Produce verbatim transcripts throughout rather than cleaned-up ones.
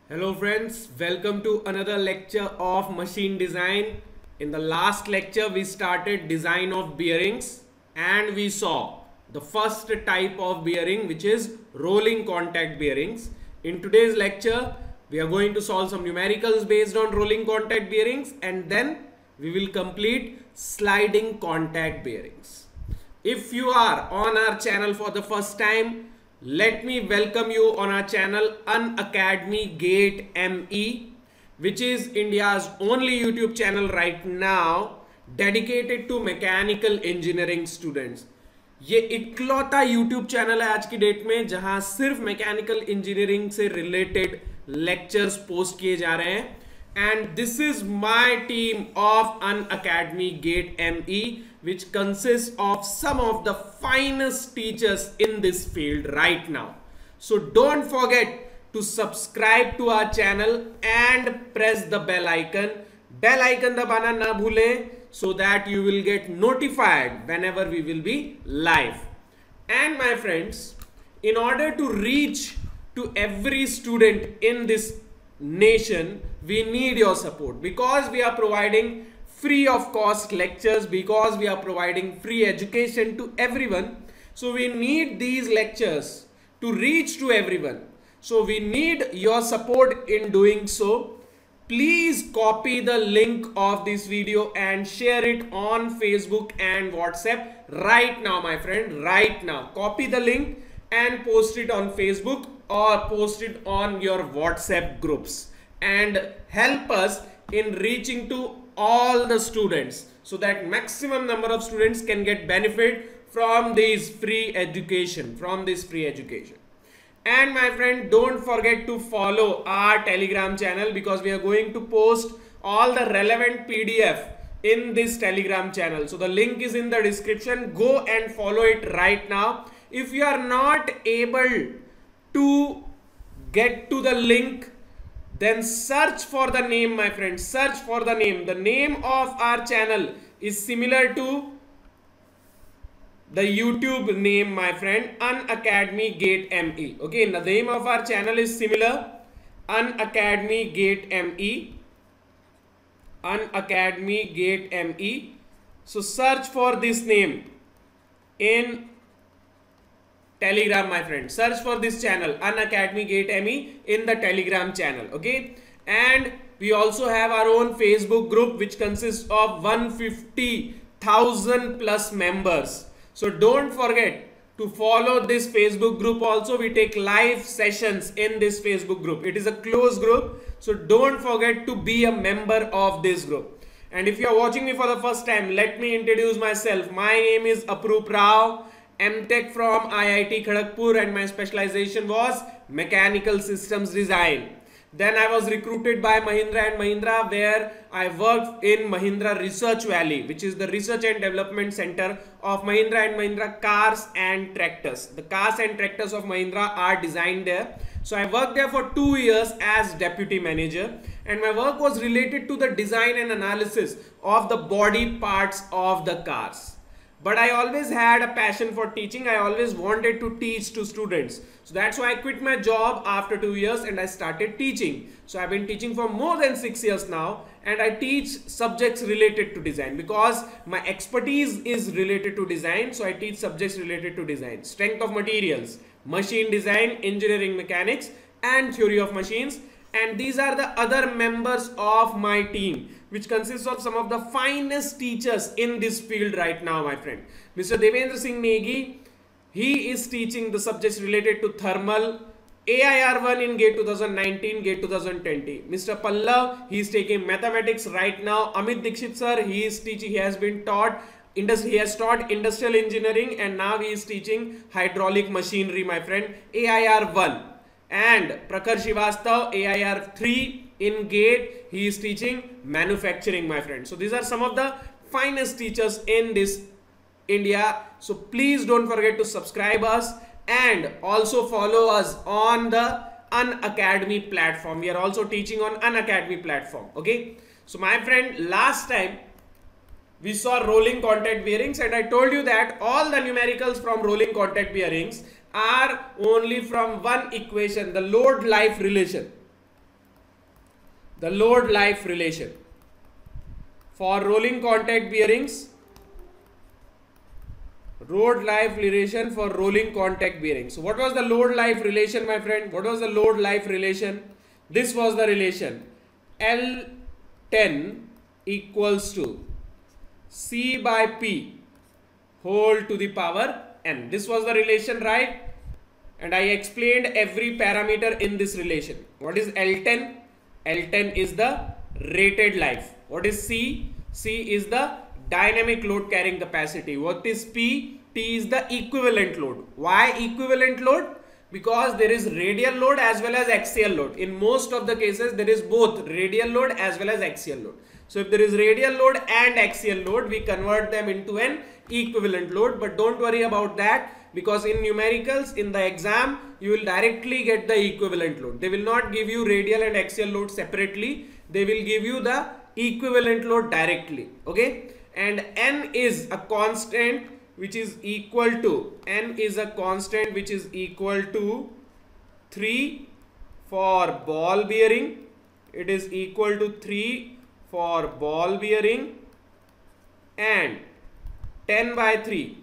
Hello friends, welcome to another lecture of machine design. In the last lecture we started design of bearings and we saw the first type of bearing, which is rolling contact bearings. In today's lecture we are going to solve some numericals based on rolling contact bearings, and then we will complete sliding contact bearings. If you are on our channel for the first time, let me welcome you on our channel Unacademy Gate M E, which is India's only YouTube channel right now dedicated to mechanical engineering students. ये इकलौता YouTube channel है आज की date में जहां सिर्फ mechanical engineering से related lectures post किए जा रहे हैं. And this is my team of Unacademy Gate M E, which consists of some of the finest teachers in this field right now. So don't forget to subscribe to our channel and press the bell icon. Bell icon दबाना ना भूलें so that you will get notified whenever we will be live. And my friends, in order to reach to every student in this nation, we need your support, because we are providing free of cost lectures, because we are providing free education to everyone. So we need these lectures to reach to everyone. So we need your support in doing so. Please copy the link of this video and share it on Facebook and WhatsApp right now, my friend, right now. Copy the link and post it on Facebook or post it on your WhatsApp groups, and help us in reaching to all the students so that maximum number of students can get benefit from this free education, from this free education. And my friend, don't forget to follow our Telegram channel, because we are going to post all the relevant P D F in this Telegram channel. So the link is in the description. Go and follow it right now. If you are not able to get to the link, then search for the name, my friend. Search for the name. The name of our channel is similar to the YouTube name, my friend, Unacademy Gate M E. Okay, the name of our channel is similar, Unacademy Gate M E. Unacademy Gate M E. So search for this name in Telegram, my friend. Search for this channel, Unacademy Gate M E, in the Telegram channel. Okay, and we also have our own Facebook group, which consists of one hundred fifty thousand plus members. So don't forget to follow this Facebook group also. We take live sessions in this Facebook group. It is a closed group, so don't forget to be a member of this group. And if you are watching me for the first time, let me introduce myself. My name is Aprup Rao, M Tech from I I T Kharagpur, and my specialization was mechanical systems design. Then I was recruited by Mahindra and Mahindra, where I worked in Mahindra Research Valley, which is the research and development center of Mahindra and Mahindra cars and tractors. The cars and tractors of Mahindra are designed there. So I worked there for two years as deputy manager, and my work was related to the design and analysis of the body parts of the cars. But I always had a passion for teaching. I always wanted to teach to students. So that's why I quit my job after two years and I started teaching. So I've been teaching for more than six years now, and I teach subjects related to design because my expertise is related to design. So I teach subjects related to design: strength of materials, machine design, engineering mechanics, and theory of machines. And these are the other members of my team, which consists of some of the finest teachers in this field right now, my friend. Mister Devendra Singh Negi, he is teaching the subjects related to thermal, A I R one in GATE twenty nineteen, GATE twenty twenty. Mister Pallav, he is taking mathematics right now. Amit Dikshit sir, he is teaching, he has been taught, he has taught industrial engineering, and now he is teaching hydraulic machinery, my friend, A I R one. And Prakhar Srivastav, A I R three in GATE, he is teaching manufacturing, my friend. So these are some of the finest teachers in this India. So please don't forget to subscribe us and also follow us on the Unacademy platform. We are also teaching on Unacademy platform. Okay. So my friend, last time we saw rolling contact bearings, and I told you that all the numericals from rolling contact bearings are only from one equation, the load life relation. the load life relation for rolling contact bearings. Load life relation for rolling contact bearings. So what was the load life relation, my friend? What was the load life relation? This was the relation. L ten equals to C by P whole to the power N. This was the relation, right? And I explained every parameter in this relation. What is L ten? L ten is the rated life. What is C? C is the dynamic load carrying capacity. What is P? T is the equivalent load. Why equivalent load? Because there is radial load as well as axial load. In most of the cases, there is both radial load as well as axial load. So if there is radial load and axial load, we convert them into an equivalent load. But don't worry about that, because in numericals, in the exam, you will directly get the equivalent load. They will not give you radial and axial load separately. They will give you the equivalent load directly. Okay. And N is a constant which is equal to, N is a constant which is equal to three for ball bearing. It is equal to three for ball bearing and ten by three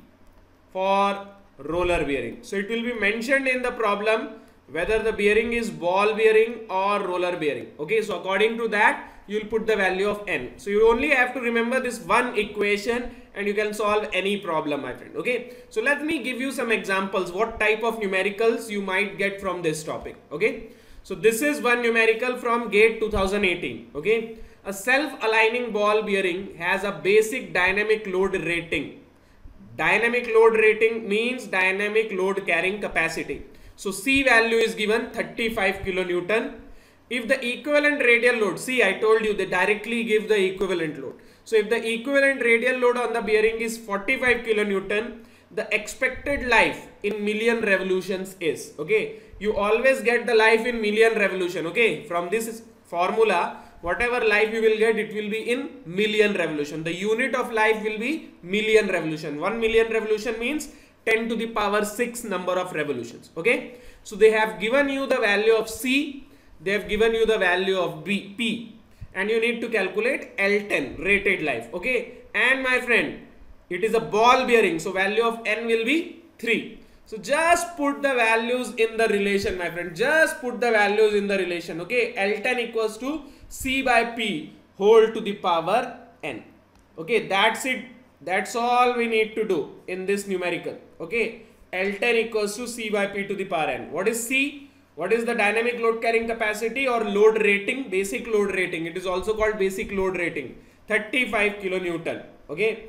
for roller bearing. So it will be mentioned in the problem whether the bearing is ball bearing or roller bearing. Okay, so according to that, you will put the value of N. So you only have to remember this one equation and you can solve any problem, my friend. Okay, so let me give you some examples what type of numericals you might get from this topic. Okay, so this is one numerical from GATE two thousand eighteen. Okay, a self-aligning ball bearing has a basic dynamic load rating. Dynamic load rating means dynamic load carrying capacity. So C value is given thirty-five kilonewton. If the equivalent radial load, see, I told you they directly give the equivalent load. So if the equivalent radial load on the bearing is forty-five kilonewton, the expected life in million revolutions is, okay, you always get the life in million revolution. Okay, from this formula, whatever life you will get, it will be in million revolution. The unit of life will be million revolution. one million revolution means ten to the power six number of revolutions. Okay, so they have given you the value of C, they have given you the value of B, P, and you need to calculate L ten rated life. Okay, and my friend, it is a ball bearing, so value of N will be three. So just put the values in the relation, my friend. Just put the values in the relation. Okay, L ten equals to C by P whole to the power N. Okay, that's it. That's all we need to do in this numerical. Okay, L ten equals to C by P to the power N. What is C? What is the dynamic load carrying capacity or load rating? Basic load rating. It is also called basic load rating. thirty-five kilonewton. Okay,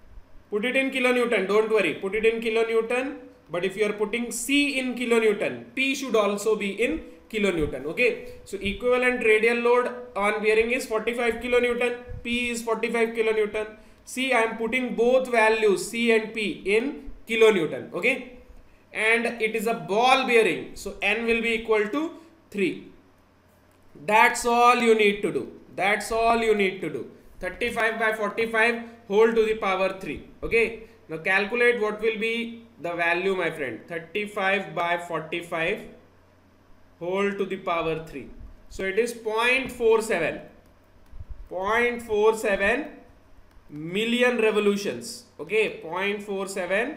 put it in kilonewton. Don't worry. Put it in kilonewton. But if you are putting C in kilonewton, P should also be in kilonewton. Okay, so equivalent radial load on bearing is forty-five kilonewton. P is forty-five kilonewton. See, I am putting both values C and P in kilonewton. Okay, and it is a ball bearing, so N will be equal to three. That's all you need to do. That's all you need to do. thirty-five by forty-five whole to the power three. Okay, now calculate what will be the value, my friend. thirty-five by forty-five whole to the power three. So it is zero point four seven. zero point four seven million revolutions. Okay, zero point four seven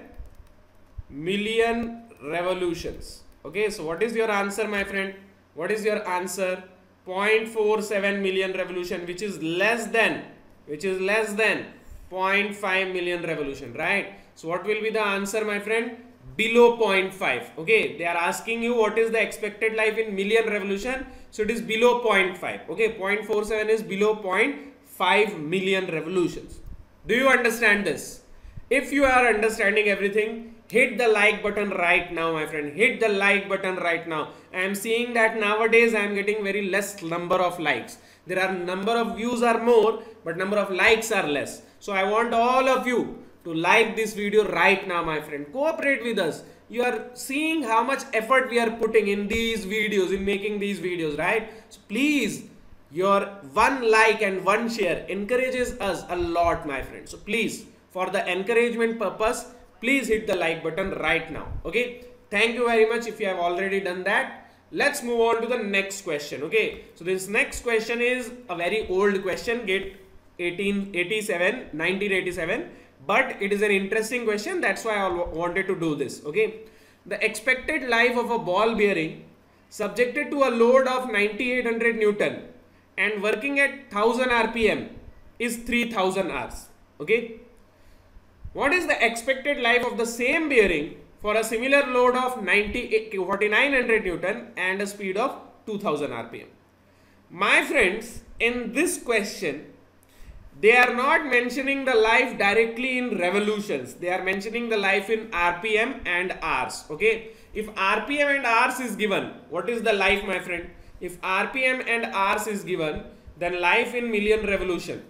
million revolutions. Okay, so what is your answer, my friend? What is your answer? zero point four seven million revolution, which is less than, which is less than zero point five million revolution, right? So what will be the answer, my friend? Below zero point five. Okay, they are asking you what is the expected life in million revolution. So it is below zero point five. Okay, zero point four seven is below zero point five million revolutions. Do you understand this? If you are understanding everything, hit the like button right now, my friend. Hit the like button right now. I am seeing that nowadays I am getting very less number of likes. There are number of views are more, but number of likes are less. So I want all of you to like this video right now, my friend. Cooperate with us. You are seeing how much effort we are putting in these videos, in making these videos, right? So please, your one like and one share encourages us a lot, my friend. So please, for the encouragement purpose, please hit the like button right now. Okay, thank you very much if you have already done that. let's move on to the next question. Okay, so this next question is a very old question, get eighteen eighty-seven, nineteen eighty-seven, but it is an interesting question, that's why I wanted to do this. Okay, the expected life of a ball bearing subjected to a load of ninety-eight hundred Newton and working at one thousand R P M is three thousand hours. Okay, what is the expected life of the same bearing for a similar load of forty-nine hundred Newton and a speed of two thousand R P M? My friends, in this question, they are not mentioning the life directly in revolutions. They are mentioning the life in R P M and hours. Okay, if R P M and hours is given, what is the life, my friend? If R P M and hours is given, then life in million revolution.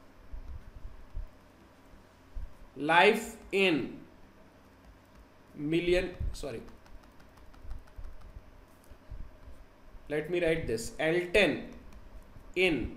Life in million, sorry, let me write this, L ten in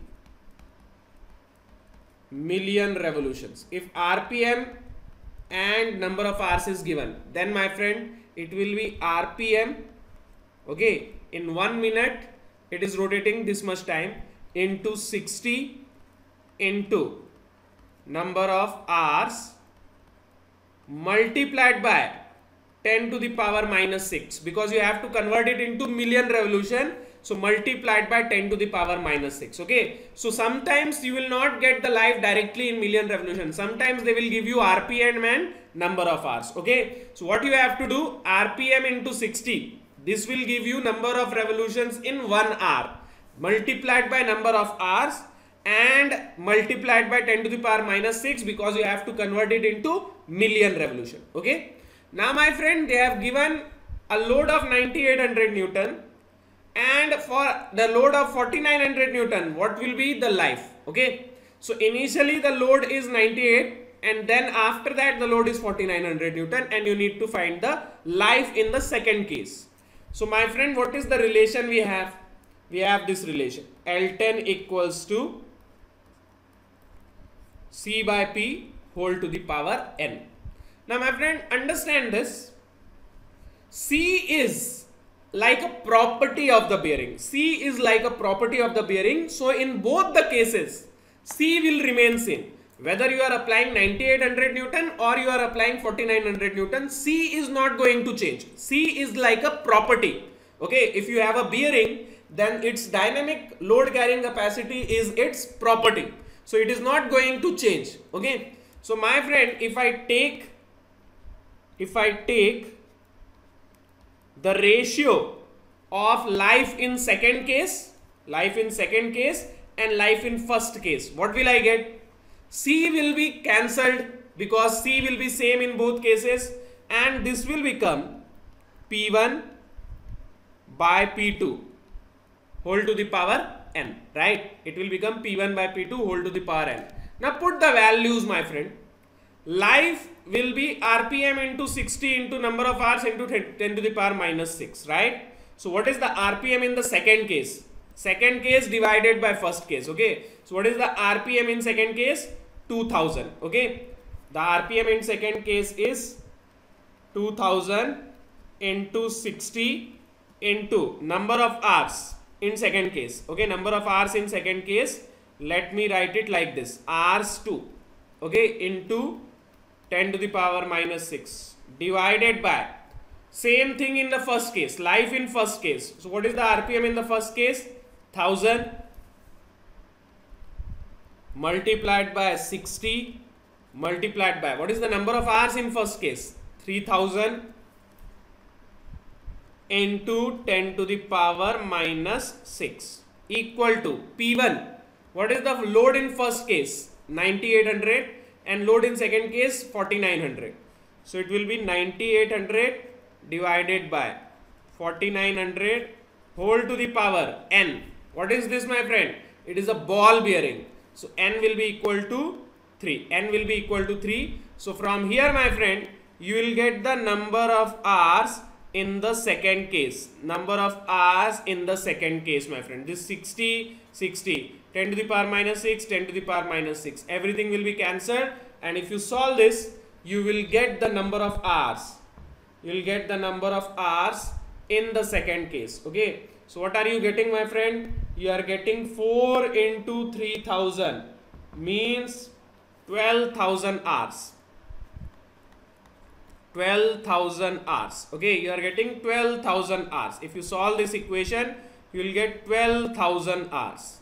million revolutions. If R P M and number of hours is given, then my friend, it will be R P M. Okay, in one minute it is rotating this much time into sixty into number of hours multiplied by ten to the power minus six, because you have to convert it into million revolution, so multiplied by ten to the power minus six. Okay, so sometimes you will not get the life directly in million revolution, sometimes they will give you R P M and number of hours. Okay, so what you have to do, R P M into sixty, this will give you number of revolutions in one hour multiplied by number of hours and multiplied by ten to the power minus six, because you have to convert it into million revolution. Okay, now my friend, they have given a load of ninety-eight hundred Newton and for the load of forty-nine hundred Newton, what will be the life? Okay, so initially the load is ninety-eight and then after that the load is forty-nine hundred Newton, and you need to find the life in the second case. So my friend, what is the relation we have? We have this relation, L ten equals to C by P whole to the power N. Now my friend, understand this, C is like a property of the bearing. C is like a property of the bearing. So in both the cases, C will remain same. Whether you are applying ninety-eight hundred Newton or you are applying forty-nine hundred Newton, C is not going to change. C is like a property. Okay, if you have a bearing, then its dynamic load carrying capacity is its property. So it is not going to change. Okay, so my friend, if I take, if I take the ratio of life in second case, life in second case and life in first case, what will I get? C will be cancelled because C will be same in both cases, and this will become P one by P two whole to the power N, right? It will become P one by P two whole to the power N. Now put the values, my friend. Life will be R P M into sixty into number of hours into ten to the power minus six, right? So what is the R P M in the second case? Second case divided by first case. Okay, so what is the R P M in second case? two thousand. Okay, the R P M in second case is two thousand into sixty into number of hours in second case. Okay, number of hours in second case, let me write it like this, hours two, okay, into ten to the power minus six divided by same thing in the first case, life in first case. So what is the R P M in the first case? one thousand multiplied by sixty multiplied by, what is the number of hours in first case? three thousand into ten to the power minus six equal to P one. What is the load in first case? ninety-eight hundred, and load in second case forty-nine hundred. So it will be ninety-eight hundred divided by forty-nine hundred whole to the power N. What is this, my friend? It is a ball bearing. So N will be equal to three. N will be equal to three. So from here, my friend, you will get the number of hours in the second case. Number of hours in the second case, my friend. This sixty, sixty, ten to the power minus six, ten to the power minus six. Everything will be cancelled. And if you solve this, you will get the number of hours. You will get the number of hours in the second case. Okay, so what are you getting, my friend? You are getting four into three thousand means twelve thousand hours. twelve thousand hours. Okay, you are getting twelve thousand hours. If you solve this equation, you will get twelve thousand hours.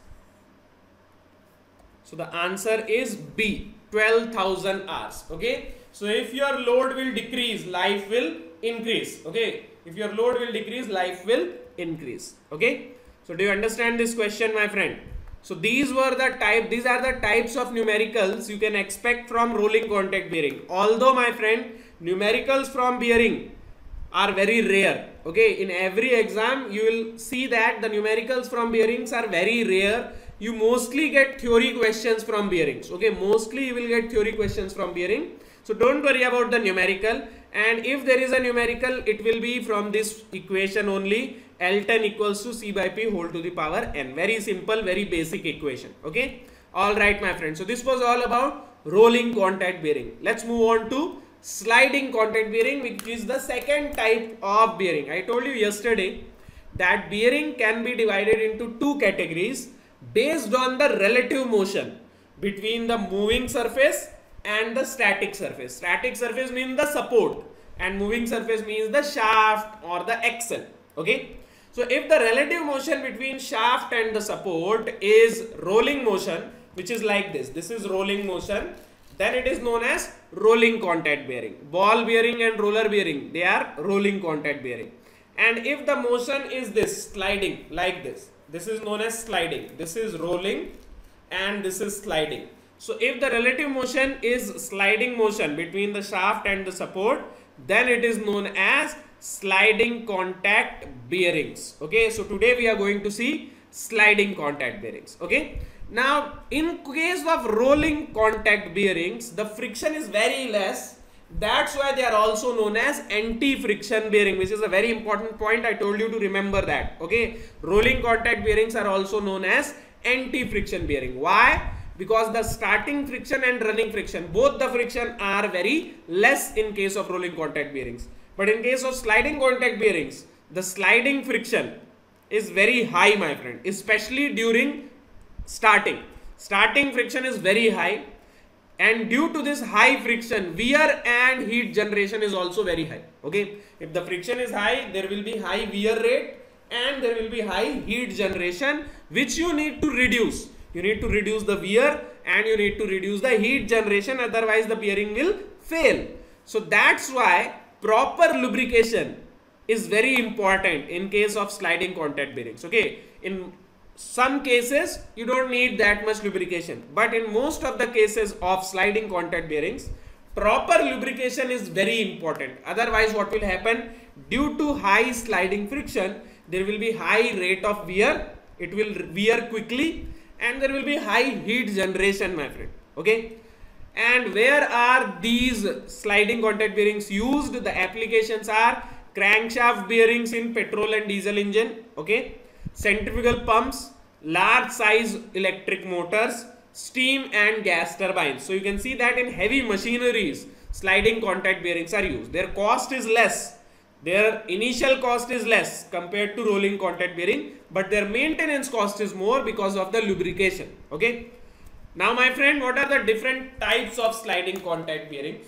So the answer is B, twelve thousand hours. Okay, so if your load will decrease, life will increase. Okay, if your load will decrease, life will increase. Okay, so do you understand this question, my friend? So these were the type, these are the types of numericals you can expect from rolling contact bearing. Although, my friend, numericals from bearing are very rare. Okay, in every exam you will see that the numericals from bearings are very rare. You mostly get theory questions from bearings. Okay, mostly you will get theory questions from bearing. So don't worry about the numerical, and if there is a numerical, it will be from this equation only. L ten equals to C by P whole to the power n. Very simple, very basic equation. Okay, all right, my friend. So this was all about rolling contact bearing. Let's move on to sliding contact bearing, which is the second type of bearing. I told you yesterday that bearing can be divided into two categories based on the relative motion between the moving surface and the static surface. Static surface means the support and moving surface means the shaft or the axle. Okay, so if the relative motion between shaft and the support is rolling motion, which is like this, this is rolling motion, then it is known as rolling contact bearing. Ball bearing and roller bearing, they are rolling contact bearing. And if the motion is this, sliding like this, this is known as sliding. This is rolling and this is sliding. So if the relative motion is sliding motion between the shaft and the support, then it is known as sliding contact bearings. Okay, so today we are going to see sliding contact bearings. Okay, now in case of rolling contact bearings, the friction is very less. That's why they are also known as anti-friction bearing, which is a very important point. I told you to remember that. Okay, rolling contact bearings are also known as anti-friction bearing. Why? Because the starting friction and running friction, both the friction are very less in case of rolling contact bearings. But in case of sliding contact bearings, the sliding friction is very high, my friend, especially during starting. Starting friction is very high. And due to this high friction, wear and heat generation is also very high. Okay, if the friction is high, there will be high wear rate and there will be high heat generation, which you need to reduce. You need to reduce the wear and you need to reduce the heat generation, otherwise the bearing will fail. So that's why proper lubrication is very important in case of sliding contact bearings. Okay, in some cases you don't need that much lubrication, but in most of the cases of sliding contact bearings, proper lubrication is very important. Otherwise what will happen? Due to high sliding friction, there will be high rate of wear, it will wear quickly, and there will be high heat generation, my friend. Okay, and where are these sliding contact bearings used? The applications are crankshaft bearings in petrol and diesel engine. Okay, centrifugal pumps, large size electric motors, steam and gas turbines. So you can see that in heavy machineries, sliding contact bearings are used. Their cost is less. Their initial cost is less compared to rolling contact bearing, but their maintenance cost is more because of the lubrication. Okay. Now, my friend, what are the different types of sliding contact bearings?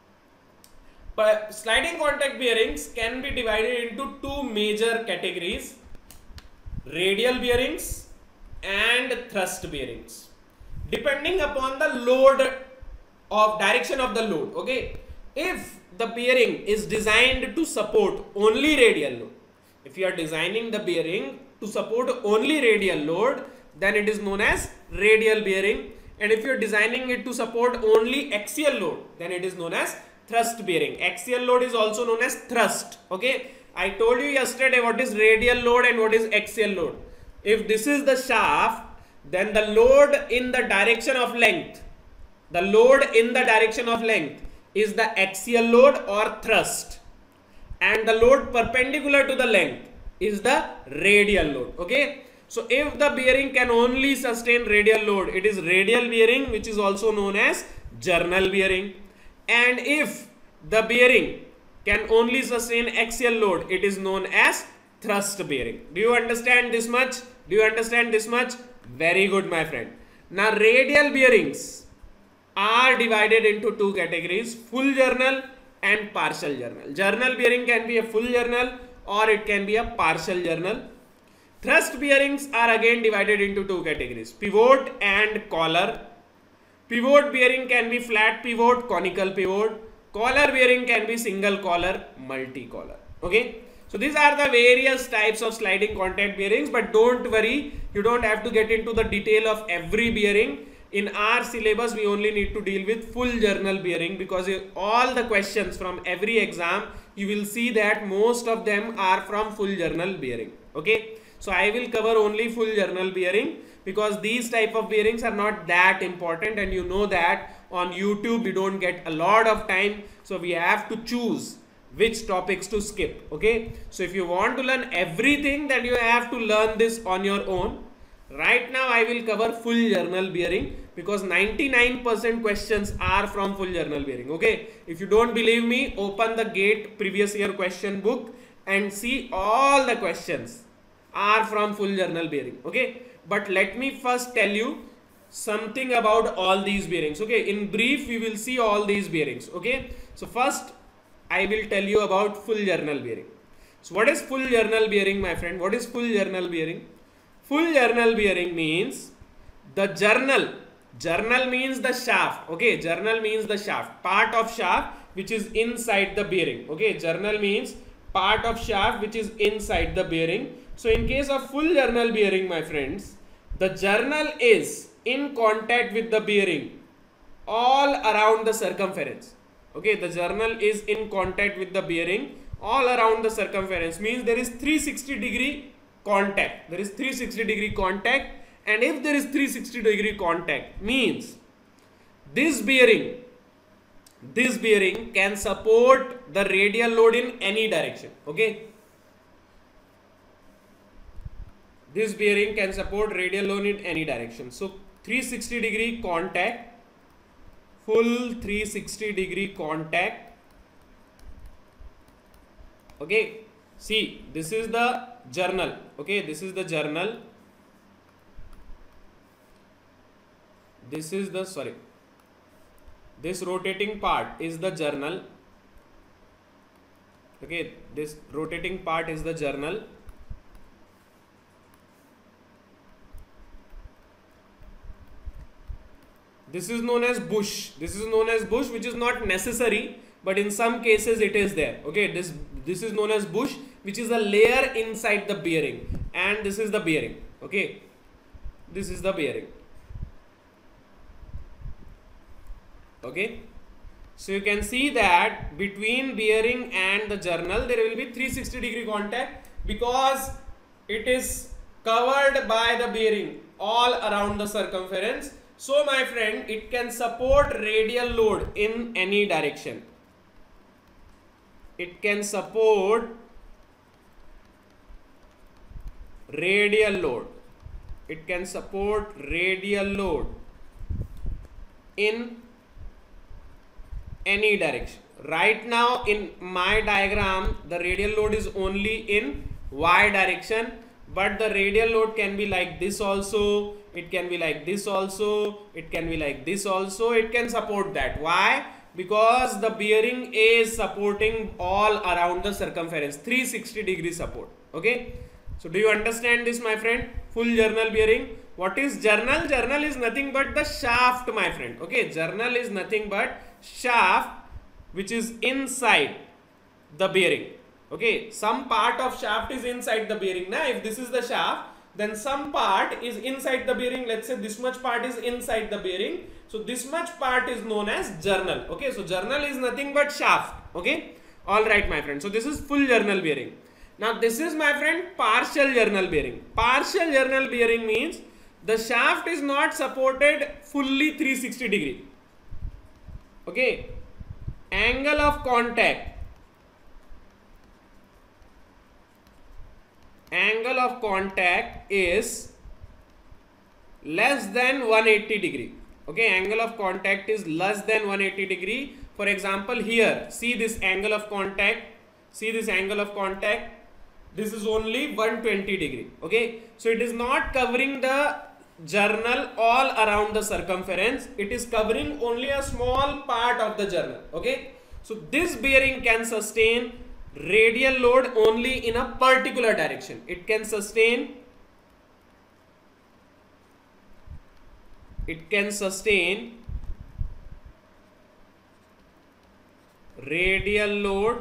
But sliding contact bearings can be divided into two major categories: radial bearings and thrust bearings, depending upon the load of direction of the load. Okay, if the bearing is designed to support only radial load, if you are designing the bearing to support only radial load, then it is known as radial bearing. And if you are designing it to support only axial load, then it is known as thrust bearing. Axial load is also known as thrust. Okay, I told you yesterday what is radial load and what is axial load. If this is the shaft, then the load in the direction of length, the load in the direction of length is the axial load or thrust, and the load perpendicular to the length is the radial load. Okay, so if the bearing can only sustain radial load, it is radial bearing, which is also known as journal bearing. And if the bearing can only sustain axial load, it is known as thrust bearing. Do you understand this much? Do you understand this much? Very good, my friend. Now radial bearings are divided into two categories, full journal and partial journal. Journal bearing can be a full journal or it can be a partial journal. Thrust bearings are again divided into two categories, pivot and collar. Pivot bearing can be flat pivot, conical pivot. Collar bearing can be single collar, multi-collar. Okay. So these are the various types of sliding contact bearings, but don't worry, you don't have to get into the detail of every bearing. In our syllabus, we only need to deal with full journal bearing, because all the questions from every exam, you will see that most of them are from full journal bearing. Okay. So I will cover only full journal bearing, because these type of bearings are not that important, and you know that on YouTube we don't get a lot of time, so we have to choose which topics to skip. Okay, so if you want to learn everything, then you have to learn this on your own. Right now I will cover full journal bearing, because ninety-nine percent questions are from full journal bearing. Okay, if you don't believe me, open the GATE previous year question book and see all the questions are from full journal bearing. Okay, but let me first tell you something about all these bearings. Okay, in brief we will see all these bearings. Okay, so first I will tell you about full journal bearing. So what is full journal bearing, my friend? What is full journal bearing? Full journal bearing means the journal, journal means the shaft. Okay, journal means the shaft, part of shaft which is inside the bearing. Okay, journal means part of shaft which is inside the bearing. So in case of full journal bearing, my friends, the journal is in contact with the bearing all around the circumference. Okay, the journal is in contact with the bearing all around the circumference, means there is three hundred sixty degree contact. There is three hundred sixty degree contact, and if there is three hundred sixty degree contact, means this bearing, this bearing can support the radial load in any direction. Okay. This bearing can support radial load in any direction. So three hundred sixty degree contact, full three hundred sixty degree contact. Okay, see, this is the journal. Okay, this is the journal. This is the, sorry, this rotating part is the journal. Okay, this rotating part is the journal. This is known as bush. This is known as bush, which is not necessary, but in some cases it is there. Okay, this this is known as bush, which is a layer inside the bearing, and this is the bearing. Okay, this is the bearing. Okay, so you can see that between bearing and the journal there will be three hundred sixty degree contact, because it is covered by the bearing all around the circumference. So my friend, it can support radial load in any direction. It can support radial load. It can support radial load in any direction. Right now in my diagram, the radial load is only in Y direction, but the radial load can be like this also. It can be like this also, it can be like this also, it can support that. Why? Because the bearing is supporting all around the circumference, three hundred sixty degree support. Okay, so do you understand this, my friend? Full journal bearing. What is journal? Journal is nothing but the shaft, my friend. Okay, journal is nothing but shaft which is inside the bearing. Okay, some part of shaft is inside the bearing. Now if this is the shaft, then some part is inside the bearing. Let's say this much part is inside the bearing. So this much part is known as journal. Okay, so journal is nothing but shaft. Okay, all right, my friend. So this is full journal bearing. Now this is, my friend, partial journal bearing. Partial journal bearing means the shaft is not supported fully three hundred sixty degree. Okay, angle of contact. Angle of contact is less than one hundred eighty degree. Okay, angle of contact is less than one hundred eighty degree, For example, here, see this angle of contact, see this angle of contact, this is only one hundred twenty degree, okay. So it is not covering the journal all around the circumference, it is covering only a small part of the journal, okay. So this bearing can sustain radial load only in a particular direction. It can sustain it can sustain radial load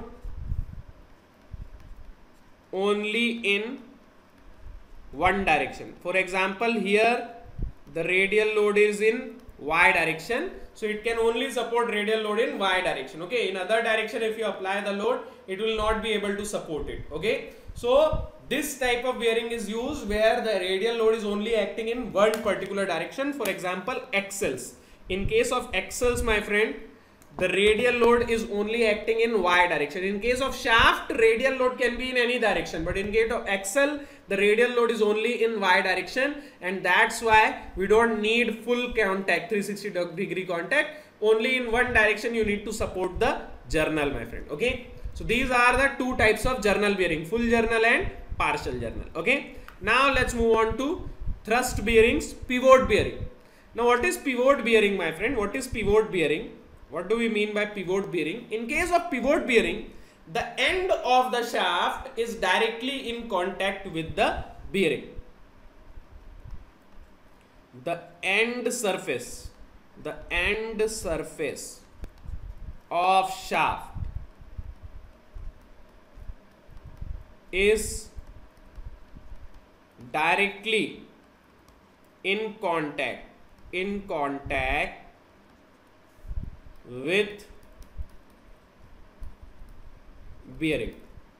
only in one direction. For example, here the radial load is in y direction, so it can only support radial load in y direction, okay. In other direction, if you apply the load, it will not be able to support it, okay. So this type of bearing is used where the radial load is only acting in one particular direction. For example, axles. In case of axles, my friend, the radial load is only acting in y direction. In case of shaft, radial load can be in any direction, but in case of axle, the radial load is only in y direction, and that's why we don't need full contact, three hundred sixty degree contact. Only in one direction you need to support the journal, my friend, okay. So these are the two types of journal bearing, full journal and partial journal, okay. Now let's move on to thrust bearings, pivot bearing. Now what is pivot bearing, my friend? What is pivot bearing? What do we mean by pivot bearing? In case of pivot bearing, the end of the shaft is directly in contact with the bearing. The end surface, the end surface of shaft is directly in contact, in contact with bearing,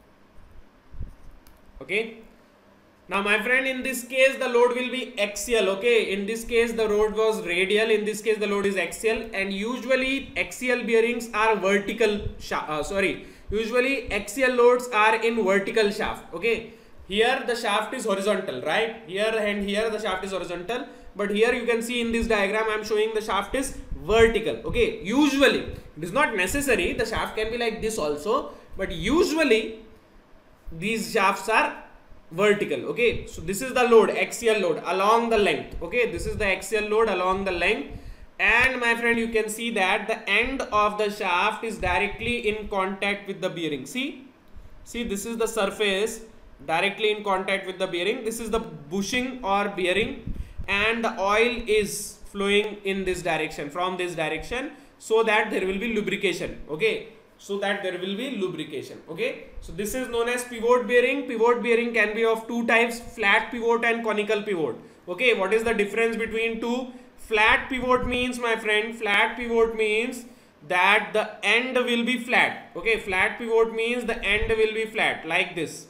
okay. Now my friend, in this case the load will be axial, okay. In this case the load was radial, in this case the load is axial, and usually axial bearings are vertical shaft, uh, sorry usually axial loads are in vertical shaft, okay. Here the shaft is horizontal, right? Here and here the shaft is horizontal, but here you can see in this diagram I am showing the shaft is vertical, okay. Usually, it is not necessary, the shaft can be like this also, but usually these shafts are vertical, okay. So this is the load, axial load along the length, okay. This is the axial load along the length, and my friend, you can see that the end of the shaft is directly in contact with the bearing. See, see this is the surface directly in contact with the bearing. This is the bushing or bearing, and the oil is flowing in this direction, from this direction, so that there will be lubrication, okay. So that there will be lubrication, okay. So this is known as pivot bearing. Pivot bearing can be of two types, flat pivot and conical pivot, okay. What is the difference between two? Flat pivot means, my friend, flat pivot means that the end will be flat, okay. Flat pivot means the end will be flat like this.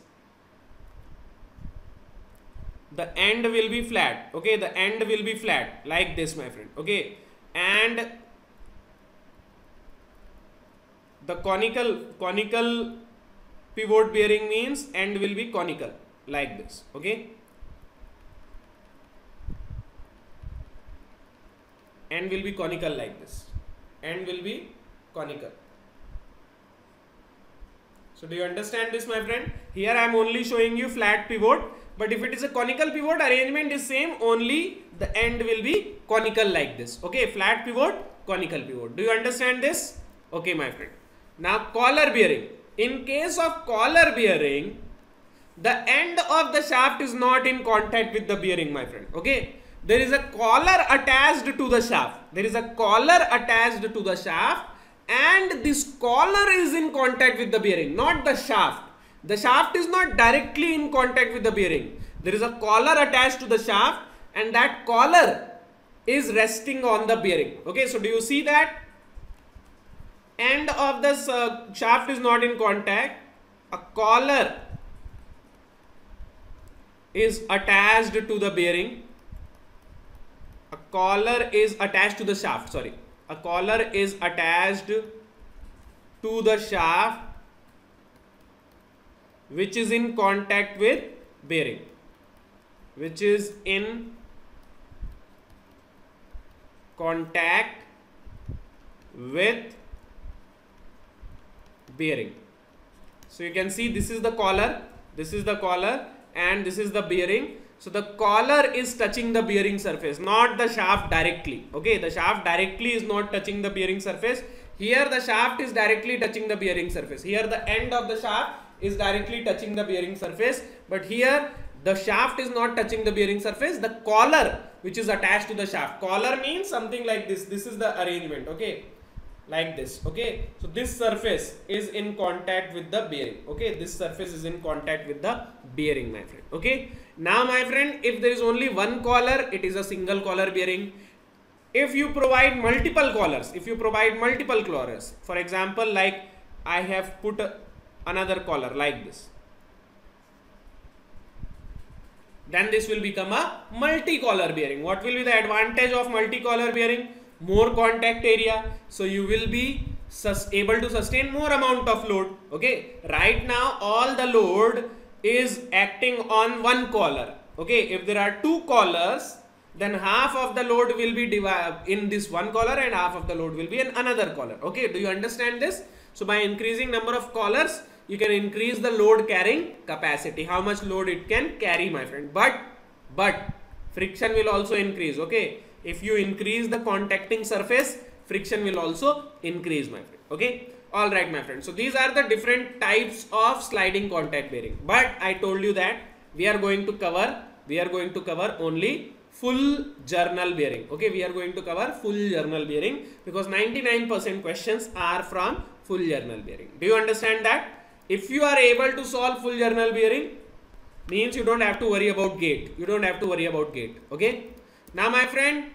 The end will be flat, okay. The end will be flat like this, my friend, okay. And the conical conical pivot bearing means end will be conical like this, okay. End will be conical like this. End will be conical. So do you understand this, my friend? Here I am only showing you flat pivot, but if it is a conical pivot, arrangement is same, only the end will be conical like this, okay. Flat pivot, conical pivot. Do you understand this? Okay, my friend. Now collar bearing. In case of collar bearing, the end of the shaft is not in contact with the bearing, my friend, okay. There is a collar attached to the shaft. There is a collar attached to the shaft, and this collar is in contact with the bearing, not the shaft. The shaft is not directly in contact with the bearing. There is a collar attached to the shaft, and that collar is resting on the bearing, okay. So do you see that? End of the uh, shaft is not in contact. A collar is attached to the bearing. A collar is attached to the shaft, sorry. A collar is attached to the shaft which is in contact with bearing. Which is in contact with bearing. So you can see this is the collar, this is the collar, and this is the bearing. So the collar is touching the bearing surface, not the shaft directly. Okay, the shaft directly is not touching the bearing surface. Here the shaft is directly touching the bearing surface. Here the end of the shaft is directly touching the bearing surface, but here the shaft is not touching the bearing surface. The collar which is attached to the shaft. Collar means something like this. This is the arrangement. Okay, like this. Okay, so this surface is in contact with the bearing. Okay, this surface is in contact with the bearing, my friend. Okay, now my friend, if there is only one collar, it is a single collar bearing. If you provide multiple collars, if you provide multiple collars, for example, like I have put a, another collar like this, then this will become a multi-collar bearing. What will be the advantage of multi-collar bearing? More contact area, so you will be able to sustain more amount of load. Okay, right now all the load is acting on one collar. Okay, if there are two collars, then half of the load will be divided in this one collar and half of the load will be in another collar. Okay, do you understand this? So by increasing number of collars, you can increase the load carrying capacity, how much load it can carry, my friend. But but friction will also increase. Okay, if you increase the contacting surface, friction will also increase, my friend. Okay, all right, my friend. So these are the different types of sliding contact bearing. But I told you that we are going to cover we are going to cover only full journal bearing. Okay, we are going to cover full journal bearing because ninety-nine percent questions are from full journal bearing. Do you understand that? If you are able to solve full journal bearing, means you don't have to worry about gate. You don't have to worry about gate. Okay. Now, my friend,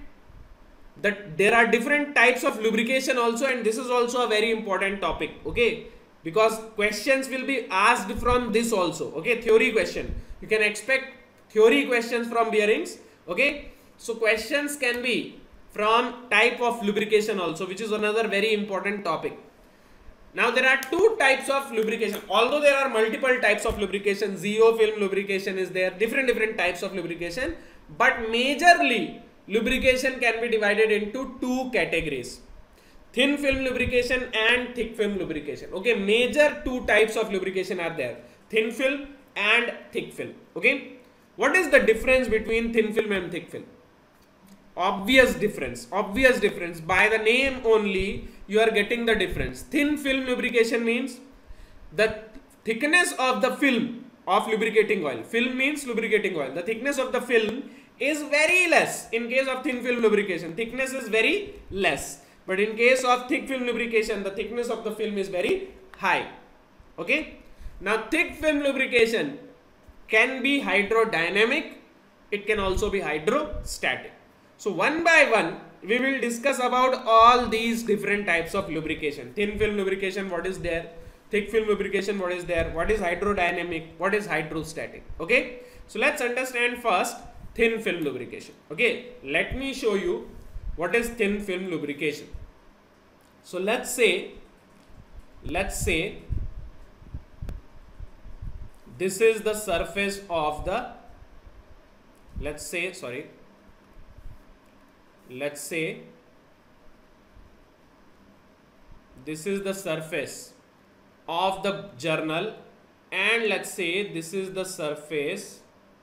that there are different types of lubrication also, and this is also a very important topic. Okay, because questions will be asked from this also. Okay, theory question. You can expect theory questions from bearings. Okay, so questions can be from type of lubrication also, which is another very important topic. Now there are two types of lubrication. Although there are multiple types of lubrication, Zeo film lubrication is there, different different types of lubrication, but majorly lubrication can be divided into two categories: thin film lubrication and thick film lubrication. Okay, major two types of lubrication are there: thin film and thick film. Okay, what is the difference between thin film and thick film? Obvious difference, obvious difference. By the name only, you are getting the difference. Thin film lubrication means the thickness of the film of lubricating oil. Film means lubricating oil. The thickness of the film is very less. In case of thin film lubrication, thickness is very less. But in case of thick film lubrication, the thickness of the film is very high. Okay. Now, thick film lubrication can be hydrodynamic. It can also be hydrostatic. So one by one, we will discuss about all these different types of lubrication. Thin film lubrication, what is there? Thick film lubrication, what is there? What is hydrodynamic? What is hydrostatic? Okay. So let's understand first thin film lubrication. Okay. Let me show you what is thin film lubrication. So let's say, let's say this is the surface of the, let's say, sorry, let's say this is the surface of the journal, and let's say this is the surface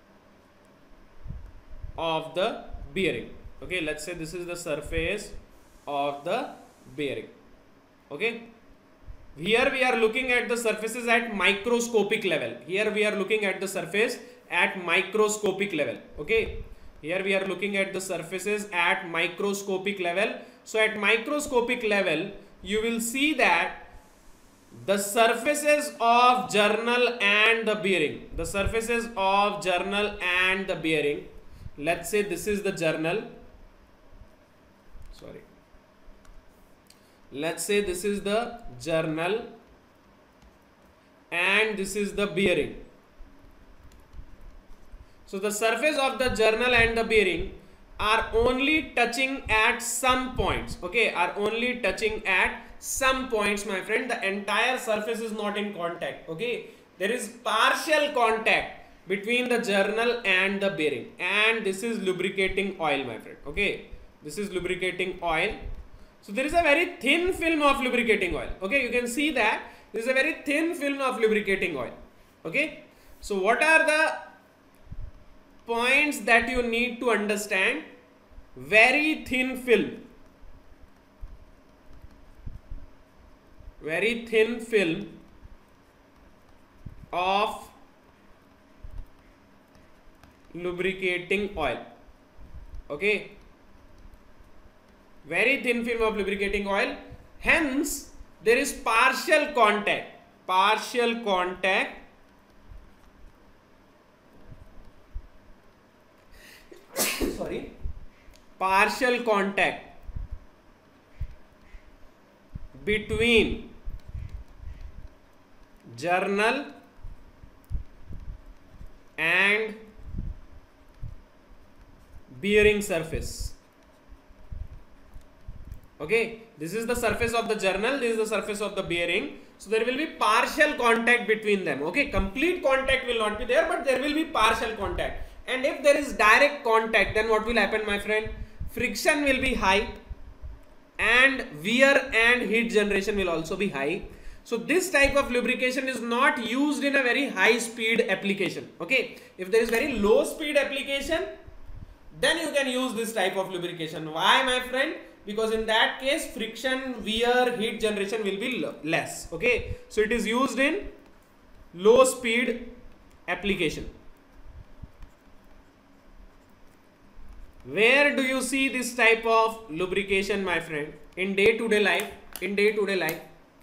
of the bearing. Okay, let's say this is the surface of the bearing. Okay, here we are looking at the surfaces at microscopic level. Here we are looking at the surface at microscopic level. Okay, here we are looking at the surfaces at microscopic level. So at microscopic level, you will see that the surfaces of journal and the bearing, the surfaces of journal and the bearing, let's say this is the journal, sorry, let's say this is the journal and this is the bearing. So the surface of the journal and the bearing are only touching at some points. Okay, are only touching at some points, my friend. The entire surface is not in contact. Okay, there is partial contact between the journal and the bearing, and this is lubricating oil, my friend. Okay, this is lubricating oil. So there is a very thin film of lubricating oil. Okay, you can see that This is a very thin film of lubricating oil. Okay. So what are the points that you need to understand? Very thin film. Very thin film of lubricating oil. Okay. Very thin film of lubricating oil. Hence, there is partial contact. Partial contact sorry. Partial contact between journal and bearing surface. Okay, this is the surface of the journal, this is the surface of the bearing. So there will be partial contact between them. Okay, complete contact will not be there, but there will be partial contact. And if there is direct contact, then what will happen, my friend? Friction will be high and wear and heat generation will also be high. So this type of lubrication is not used in a very high speed application. Okay, if there is very low speed application, then you can use this type of lubrication. Why, my friend? Because in that case, friction, wear, heat generation will be less. Okay, so it is used in low speed application. Where do you see this type of lubrication, my friend? In day-to-day life. In day-to-day life.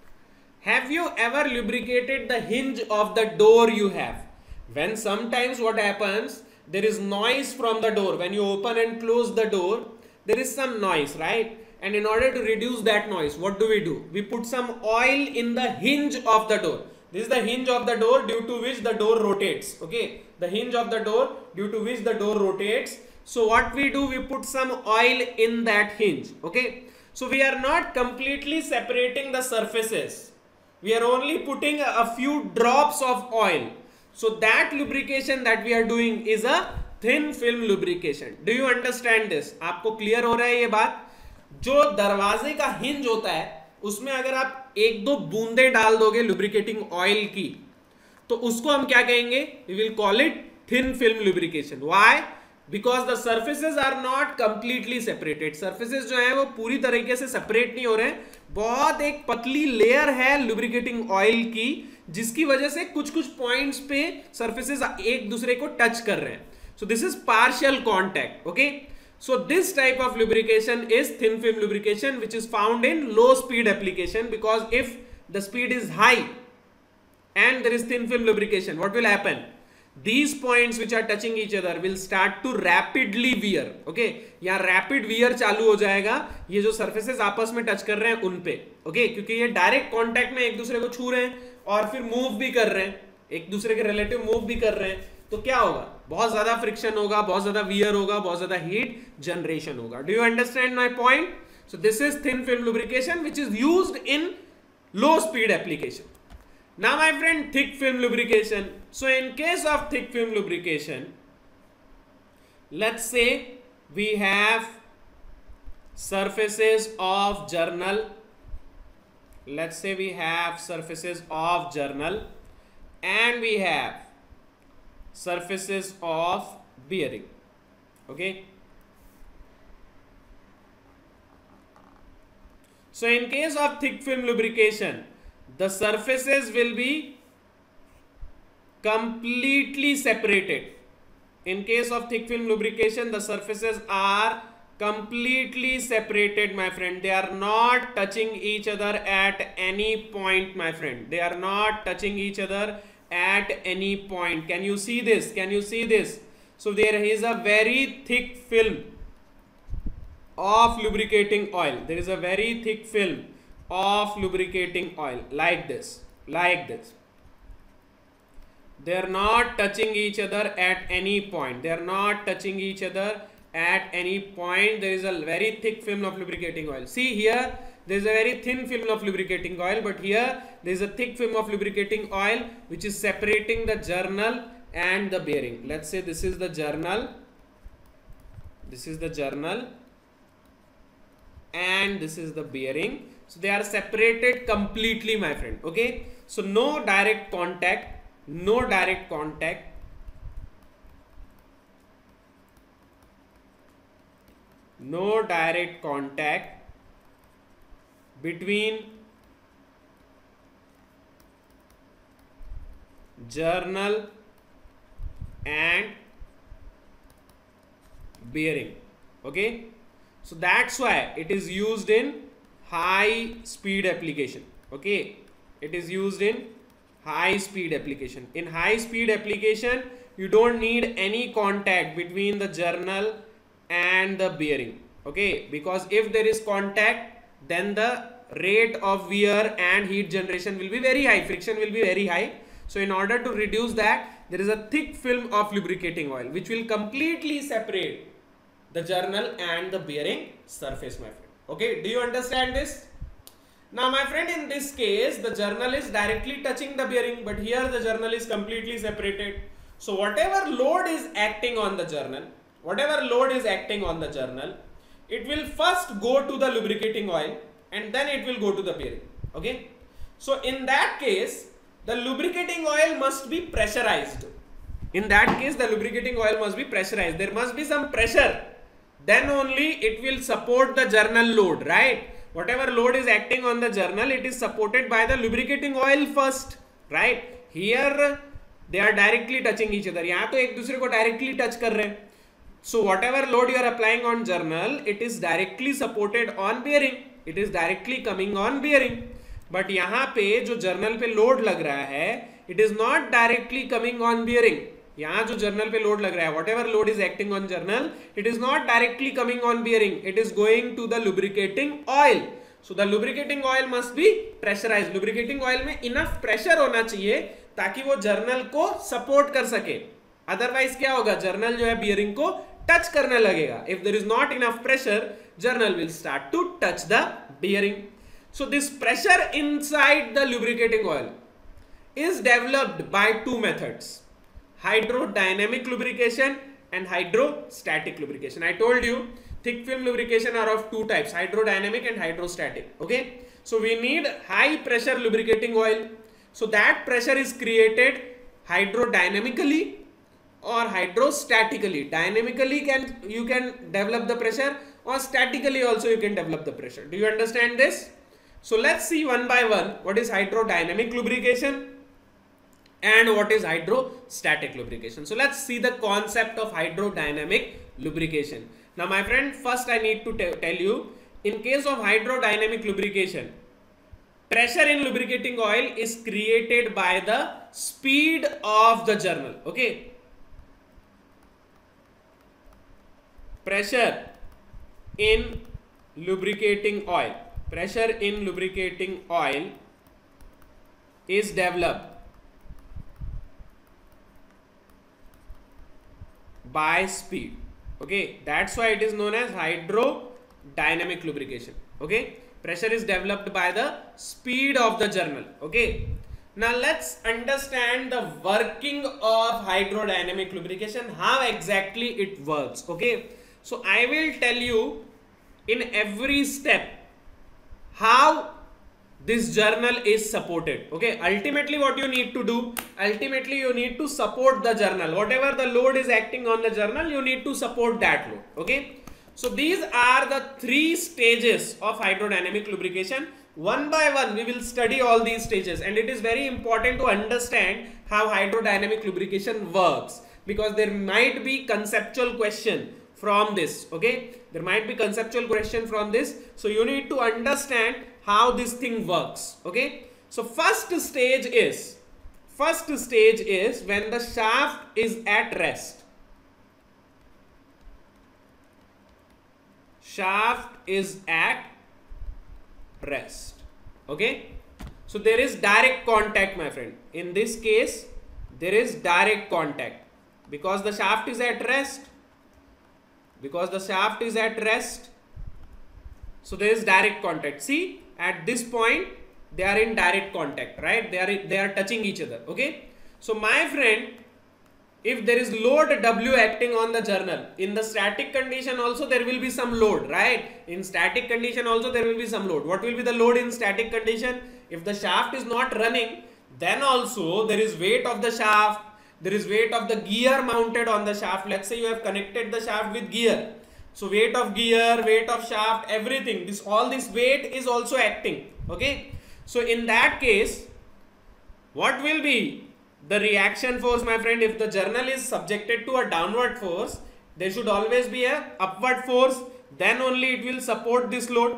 Have you ever lubricated the hinge of the door you have? When sometimes what happens, there is noise from the door. When you open and close the door, there is some noise, right? And in order to reduce that noise, what do we do? We put some oil in the hinge of the door. This is the hinge of the door due to which the door rotates. Okay, the hinge of the door due to which the door rotates. So what we do, we put some oil in that hinge. Okay, so we are not completely separating the surfaces. We are only putting a few drops of oil. So that lubrication that we are doing is a thin film lubrication. Do you understand this? आपको clear हो रहा है ये बात? जो दरवाजे का hinge होता है उसमें अगर आप एक दो बूंदे डाल दोगे lubricating oil की, तो उसको हम क्या कहेंगे? We will call it thin film lubrication. Why? Because the surfaces are not completely separated. Surfaces जो हैं वो पूरी तरीके से separate नहीं हो रहे हैं. बहुत एक पतली लेयर है lubricating oil की, जिसकी वजह से कुछ कुछ पॉइंट्स पे surfaces एक दूसरे को टच कर रहे हैं. So this is partial contact. Okay. So this type of lubrication is thin film lubrication, which is found in low speed application, because if the speed is high and there is thin film lubrication, what will happen? These points which are touching each other will start to rapidly wear. Okay, यहाँ rapid wear चालू हो जाएगा ये जो surfaces आपस में touch कर रहे हैं उन पे. Okay, क्योंकि ये direct contact में एक दूसरे को छू रहे हैं और फिर move भी कर रहे हैं, एक दूसरे के relative move भी कर रहे हैं, तो क्या होगा? बहुत ज़्यादा friction होगा, बहुत ज़्यादा wear होगा, बहुत ज़्यादा heat generation होगा. Do you understand my point? So this is thin film lubrication, which is used in low speed application. Now my friend, thick film lubrication. So in case of thick film lubrication, let's say we have surfaces of journal. Let's say we have surfaces of journal and we have surfaces of bearing. Okay. So in case of thick film lubrication, the surfaces will be completely separated. In case of thick film lubrication, the surfaces are completely separated, my friend. They are not touching each other at any point, my friend. They are not touching each other at any point. Can you see this? Can you see this? So there is a very thick film of lubricating oil. There is a very thick film of lubricating oil like this, like this. They are not touching each other at any point. They are not touching each other at any point. There is a very thick film of lubricating oil. See here, there is a very thin film of lubricating oil, but here there is a thick film of lubricating oil which is separating the journal and the bearing. Let's say this is the journal, this is the journal, and this is the bearing. So they are separated completely, my friend. Okay, so no direct contact, no direct contact, no direct contact between journal and bearing. Okay, so that's why it is used in high speed application. Okay, it is used in high speed application. In high speed application, you don't need any contact between the journal and the bearing. Okay, because if there is contact, then the rate of wear and heat generation will be very high, friction will be very high. So in order to reduce that, there is a thick film of lubricating oil which will completely separate the journal and the bearing surface, my friend. Okay, do you understand this? Now my friend, in this case the journal is directly touching the bearing, but here the journal is completely separated. So whatever load is acting on the journal, whatever load is acting on the journal, it will first go to the lubricating oil and then it will go to the bearing. Okay, so in that case the lubricating oil must be pressurized. In that case the lubricating oil must be pressurized. There must be some pressure, then only it will support the journal load, right? Whatever load is acting on the journal, it is supported by the lubricating oil first, right? Here they are directly touching each other. यहाँ तो एक दूसरे को directly touch कर रहे हैं. So whatever load you are applying on journal, it is directly supported on bearing. It is directly coming on bearing. But यहाँ पे जो journal पे load लग रहा है, it is not directly coming on bearing. यहाँ जो journal पे load लग रहा है, whatever load is acting on journal, it is not directly coming on bearing. It is going to the lubricating oil. So the lubricating oil must be pressurized. Lubricating oil में enough pressure होना चाहिए ताकि वो journal को support कर सके. Otherwise क्या होगा? Journal जो है bearing को touch करने लगेगा. If there is not enough pressure, journal will start to touch the bearing. So this pressure inside the lubricating oil is developed by two methods: hydrodynamic lubrication and hydrostatic lubrication. I told you thick film lubrication are of two types: hydrodynamic and hydrostatic. Okay, so we need high pressure lubricating oil. So that pressure is created hydrodynamically or hydrostatically. Dynamically can you can develop the pressure, or statically also you can develop the pressure. Do you understand this? So let's see one by one what is hydrodynamic lubrication and what is hydrostatic lubrication. So let's see the concept of hydrodynamic lubrication. Now my friend, first I need to tell you, in case of hydrodynamic lubrication, pressure in lubricating oil is created by the speed of the journal. Okay, pressure in lubricating oil, pressure in lubricating oil is developed by speed. Okay, that's why it is known as hydrodynamic lubrication. Okay, pressure is developed by the speed of the journal. Okay, now let's understand the working of hydrodynamic lubrication, how exactly it works. Okay, so I will tell you in every step how this journal is supported. Okay, ultimately what you need to do, ultimately you need to support the journal. Whatever the load is acting on the journal, you need to support that load. Okay, so these are the three stages of hydrodynamic lubrication. One by one we will study all these stages, and it is very important to understand how hydrodynamic lubrication works, because there might be conceptual question from this. Okay, there might be conceptual question from this, so you need to understand how this thing works. Okay, so first stage is first stage is when the shaft is at rest. Shaft is at rest. Okay, so there is direct contact, my friend. In this case there is direct contact because the shaft is at rest. Because the shaft is at rest, so there is direct contact. See, at this point they are in direct contact, right? They are they are touching each other. Okay, so my friend, if there is load W acting on the journal, in the static condition also there will be some load, right? In static condition also there will be some load. What will be the load in static condition? If the shaft is not running, then also there is weight of the shaft, there is weight of the gear mounted on the shaft. Let's say you have connected the shaft with gear. So weight of gear, weight of shaft, everything, this all this weight is also acting. Okay. So in that case, what will be the reaction force, my friend? If the journal is subjected to a downward force, there should always be a upward force, then only it will support this load.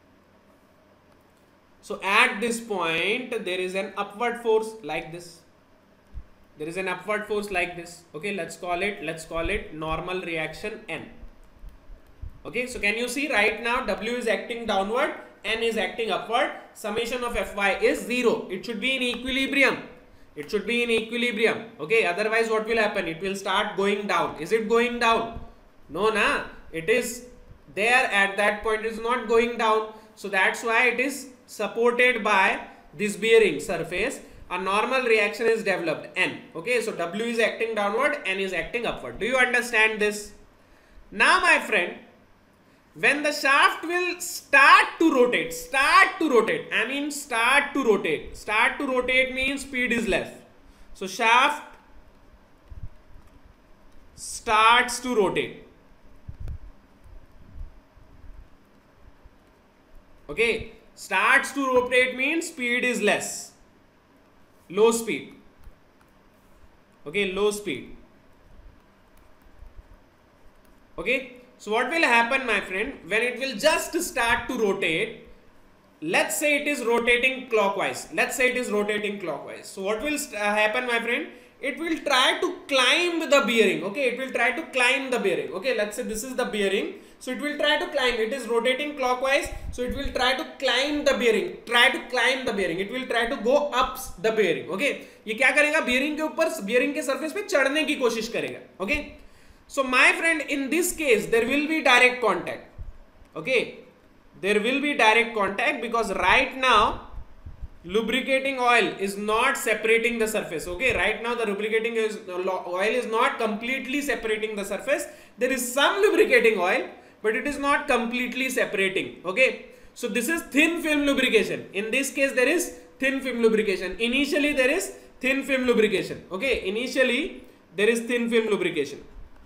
So at this point there is an upward force like this. There is an upward force like this. Okay, let's call it, let's call it normal reaction N. Okay, so can you see right now W is acting downward, N is acting upward, summation of Fy is zero. It should be in equilibrium. It should be in equilibrium. Okay, otherwise what will happen? It will start going down. Is it going down? No, na. It is there at that point. It is not going down. So that's why it is supported by this bearing surface. A normal reaction is developed, N. Okay, so W is acting downward, N is acting upward. Do you understand this? Now, my friend, when the shaft will start to rotate, start to rotate, I mean start to rotate. Start to rotate means speed is less. So shaft starts to rotate. Okay, starts to rotate means speed is less. Low speed. Okay, low speed. Okay. So what will happen, my friend, when it will just start to rotate? Let's say it is rotating clockwise. Let's say it is rotating clockwise. So what will happen, my friend? It will try to climb the bearing. Okay, it will try to climb the bearing. Okay, let's say this is the bearing. So it will try to climb. It is rotating clockwise. So it will try to climb the bearing. Try to climb the bearing. It will try to go up the bearing. Okay, ये क्या करेगा? Bearing के ऊपर, bearing के surface पे चढ़ने की कोशिश करेगा. Okay. So my friend, in this case, there will be direct contact. Okay, there will be direct contact because right now lubricating oil is not separating the surface. Okay, right now the lubricating is, oil is not completely separating the surface. There is some lubricating oil, but it is not completely separating. Okay, so this is thin film lubrication. In this case, there is thin film lubrication. Initially, there is thin film lubrication. Okay, initially there is thin film lubrication.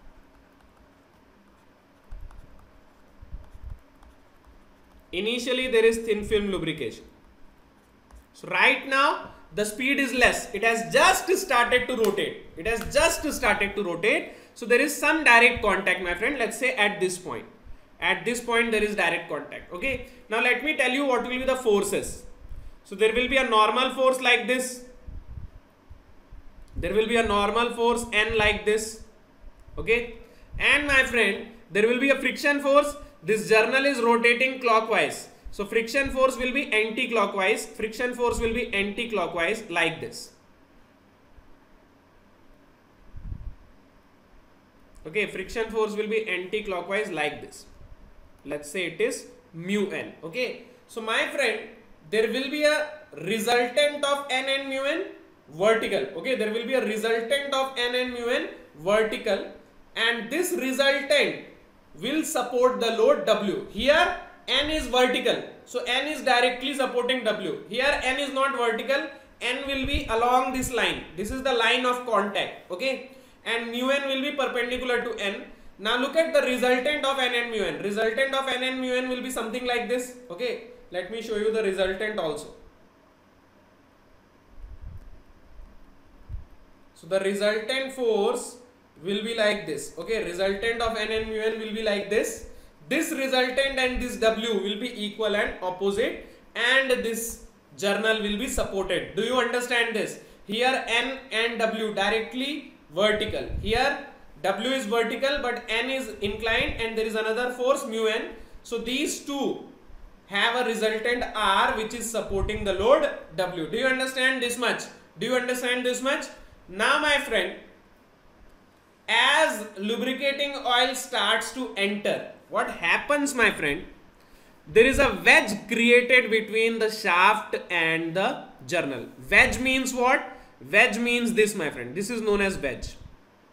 Initially there is thin film lubrication. So right now the speed is less. It has just started to rotate. It has just started to rotate. So there is some direct contact, my friend. Let's say at this point. At this point there is direct contact. Okay. Now let me tell you what will be the forces. So there will be a normal force like this. There will be a normal force N like this. Okay. And my friend, there will be a friction force. This journal is rotating clockwise. So friction force will be anti-clockwise. Friction force will be anti-clockwise like this. Okay, friction force will be anti-clockwise like this. Let's say it is mu n. Okay. So my friend, there will be a resultant of n and mu n vertical. Okay, there will be a resultant of n and mu n vertical, and this resultant will support the load W. Here N is vertical, so N is directly supporting W. Here N is not vertical, N will be along this line. This is the line of contact. Okay, and mu n will be perpendicular to N. Now look at the resultant of N and mu n. Resultant of N and mu n will be something like this. Okay, let me show you the resultant also. So the resultant force will be like this. Okay, resultant of N and mu n will be like this. This resultant and this W will be equal and opposite, and this journal will be supported. Do you understand this? Here N and W directly vertical. Here W is vertical but N is inclined, and there is another force mu n. So these two have a resultant R which is supporting the load W. Do you understand this much? Do you understand this much? Now my friend, as lubricating oil starts to enter, what happens, my friend? There is a wedge created between the shaft and the journal. Wedge means what? Wedge means this, my friend. This is known as wedge.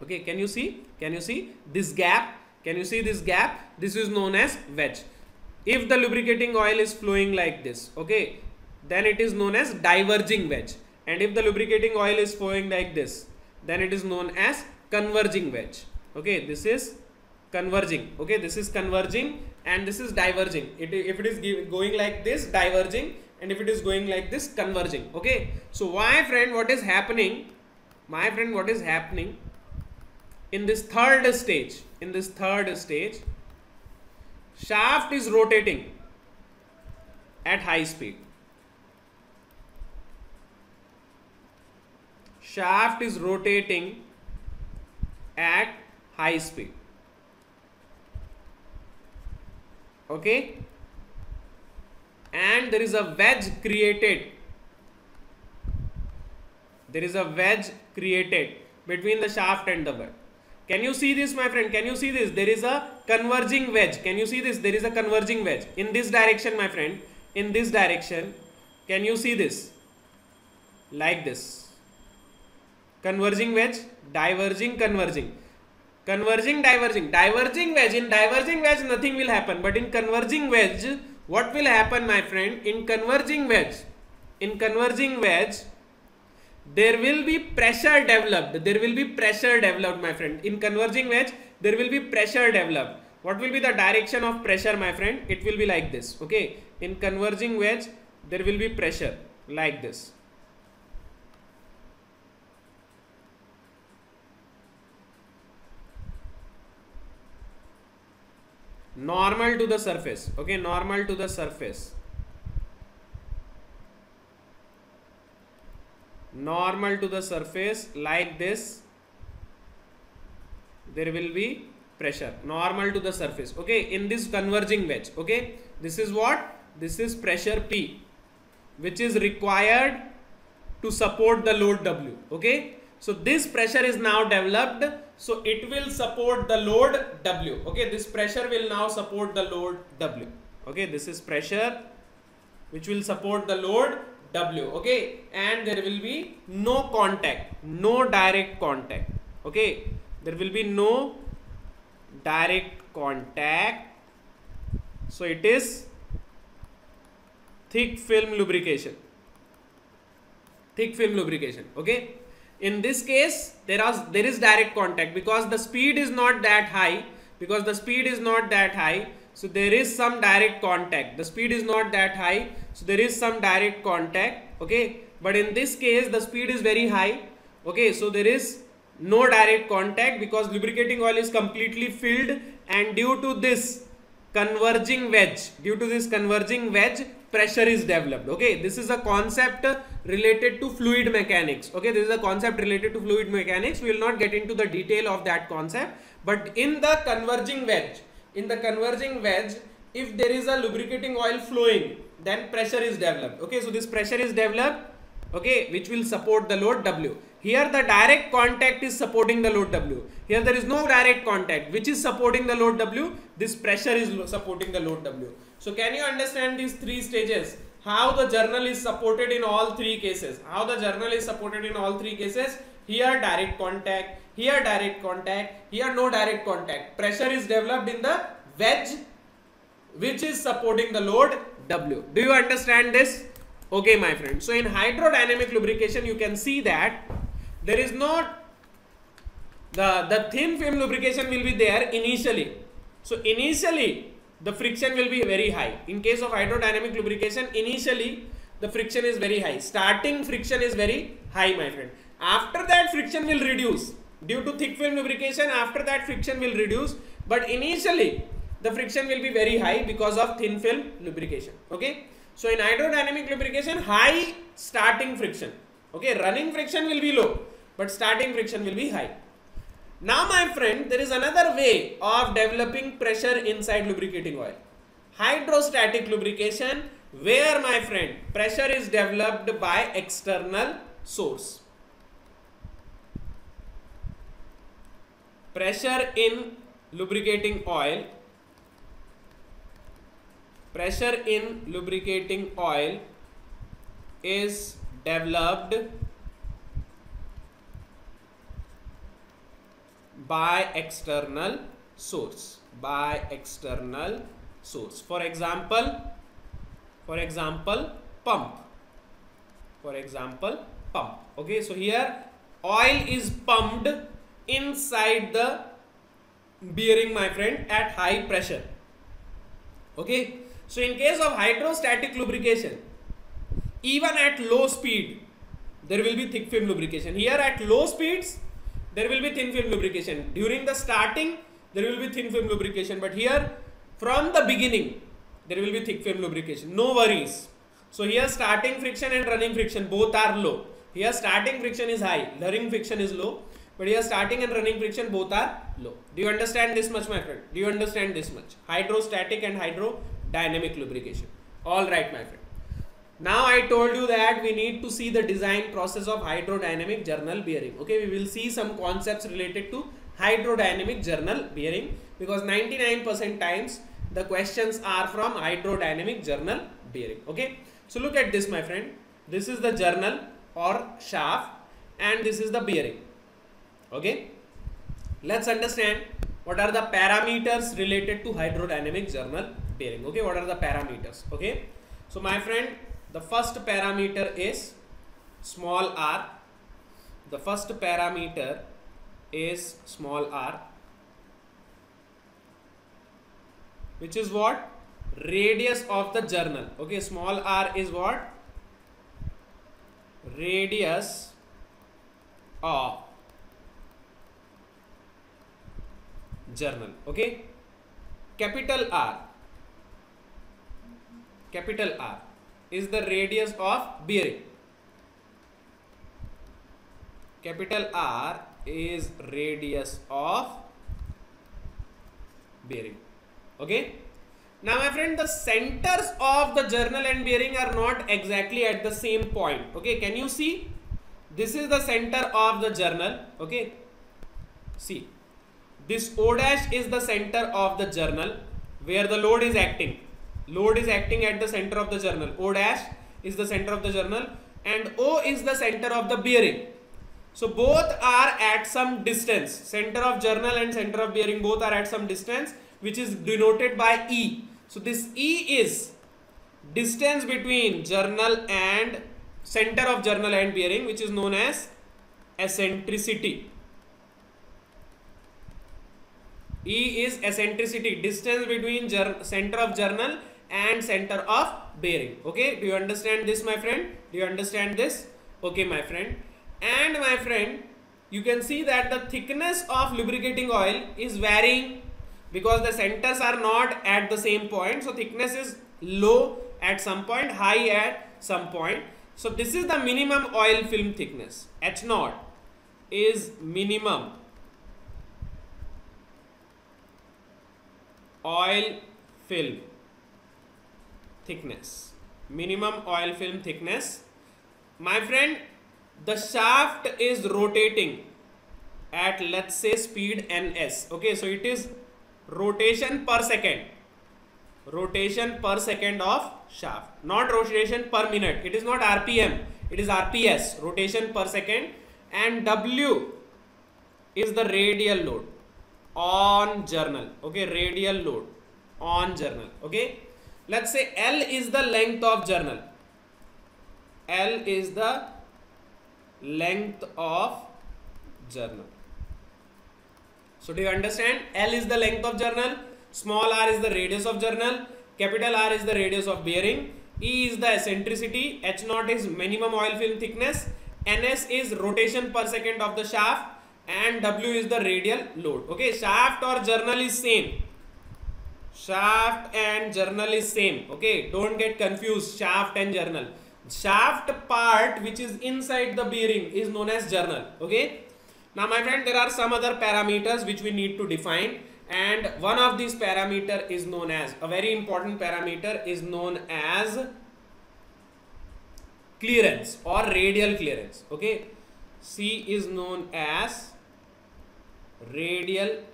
Okay, can you see? Can you see this gap? Can you see this gap? This is known as wedge. If the lubricating oil is flowing like this, okay, then it is known as diverging wedge. And if the lubricating oil is flowing like this, then it is known as converging wedge. Okay, this is converging. Okay, this is converging and this is diverging. It, if it is going like this, diverging, and if it is going like this, converging. Okay, so my friend, what is happening? My friend, what is happening in this third stage? In this third stage, shaft is rotating at high speed. Shaft is rotating at high speed. Okay, and there is a wedge created. There is a wedge created between the shaft and the bed. Can you see this, my friend? Can you see this? There is a converging wedge. Can you see this? There is a converging wedge in this direction, my friend. In this direction, can you see this? Like this. Converging wedge, diverging, converging. Converging, diverging. Diverging wedge. In diverging wedge, nothing will happen. But in converging wedge, what will happen, my friend? In converging wedge, in converging wedge, there will be pressure developed. There will be pressure developed, my friend. In converging wedge, there will be pressure developed. What will be the direction of pressure, my friend? It will be like this. Okay. In converging wedge, there will be pressure like this. Normal to the surface. Okay. Normal to the surface. Normal to the surface like this. There will be pressure. Normal to the surface. Okay. In this converging wedge. Okay. This is what? This is pressure P, which is required to support the load W. Okay. So this pressure is now developed. So it will support the load W. Okay. This pressure will now support the load W. Okay. This is pressure which will support the load W. Okay. And there will be no contact, no direct contact. Okay. There will be no direct contact. So it is thick film lubrication. Thick film lubrication. Okay. In this case, there are there is direct contact because the speed is not that high. Because the speed is not that high. So there is some direct contact. The speed is not that high. So there is some direct contact. Okay. But in this case, the speed is very high. Okay. So there is no direct contact because lubricating oil is completely filled, and due to this converging wedge, due to this converging wedge, pressure is developed. Okay. This is a concept related to fluid mechanics. Okay. This is a concept related to fluid mechanics. We will not get into the detail of that concept. But in the converging wedge, in the converging wedge, if there is a lubricating oil flowing, then pressure is developed. Okay. So this pressure is developed. Okay. Which will support the load W. Here the direct contact is supporting the load W. Here there is no direct contact. Which is supporting the load W? This pressure is supporting the load W. So can you understand these three stages? How the journal is supported in all three cases? How the journal is supported in all three cases? Here direct contact, here direct contact, here no direct contact. Pressure is developed in the wedge which is supporting the load W. Do you understand this? Okay, my friend. So in hydrodynamic lubrication, you can see that there is not the, the thin film lubrication will be there initially. So initially the friction will be very high. In case of hydrodynamic lubrication, initially the friction is very high. Starting friction is very high, my friend. After that friction will reduce. Due to thick film lubrication, after that friction will reduce. But initially the friction will be very high because of thin film lubrication. Okay. So in hydrodynamic lubrication, high starting friction. Okay. Running friction will be low, but starting friction will be high. Now, my friend, there is another way of developing pressure inside lubricating oil. Hydrostatic lubrication, where, my friend, pressure is developed by external source. Pressure in lubricating oil, pressure in lubricating oil is developed by external source, by external source. For example, for example, pump. For example, pump. Okay, so here oil is pumped inside the bearing, my friend, at high pressure. Okay, so in case of hydrostatic lubrication, even at low speed, there will be thick film lubrication. Here at low speeds, there will be thin film lubrication. During the starting, there will be thin film lubrication. But here, from the beginning, there will be thick film lubrication. No worries. So here starting friction and running friction both are low. Here starting friction is high, running friction is low. But here starting and running friction both are low. Do you understand this much, my friend? Do you understand this much? Hydrostatic and hydrodynamic lubrication. All right, my friend. Now I told you that we need to see the design process of hydrodynamic journal bearing. Okay, we will see some concepts related to hydrodynamic journal bearing, because ninety-nine percent times the questions are from hydrodynamic journal bearing. Okay, so look at this, my friend. This is the journal or shaft and this is the bearing. Okay, let's understand what are the parameters related to hydrodynamic journal bearing. Okay, what are the parameters? Okay, so my friend, the first parameter is small r. The first parameter is small r, which is what? Radius of the journal. Okay, small r is what? Radius of journal. Okay, capital R, capital R is the radius of bearing. Capital R is radius of bearing. Okay, now my friend, the centers of the journal and bearing are not exactly at the same point. Okay, can you see? This is the center of the journal. Okay, see, this O dash is the center of the journal where the load is acting. Load is acting at the center of the journal. O dash is the center of the journal and O is the center of the bearing. So both are at some distance. Center of journal and center of bearing both are at some distance, which is denoted by E. So this E is distance between journal and center of journal and bearing, which is known as eccentricity. E is eccentricity, distance between center of journal and center of bearing. Okay, do you understand this, my friend? Do you understand this? Okay, my friend. And my friend, you can see that the thickness of lubricating oil is varying because the centers are not at the same point. So thickness is low at some point, high at some point. So this is the minimum oil film thickness. H zero is minimum oil film thickness. Minimum oil film thickness. My friend, the shaft is rotating at, let's say, speed ns. Okay, so it is rotation per second. Rotation per second of shaft, not rotation per minute. It is not R P M, it is R P S, rotation per second. And W is the radial load on journal. Okay, radial load on journal. Okay, let's say L is the length of journal. L is the length of journal. So do you understand? L is the length of journal, small r is the radius of journal, capital R is the radius of bearing, E is the eccentricity, H zero is minimum oil film thickness, Ns is rotation per second of the shaft, and W is the radial load. Okay, shaft or journal is same. Shaft and journal is same. Okay, don't get confused, shaft and journal. Shaft part which is inside the bearing is known as journal. Okay, now my friend, there are some other parameters which we need to define, and one of these parameter is known as, a very important parameter is known as clearance or radial clearance. Okay, C is known as radial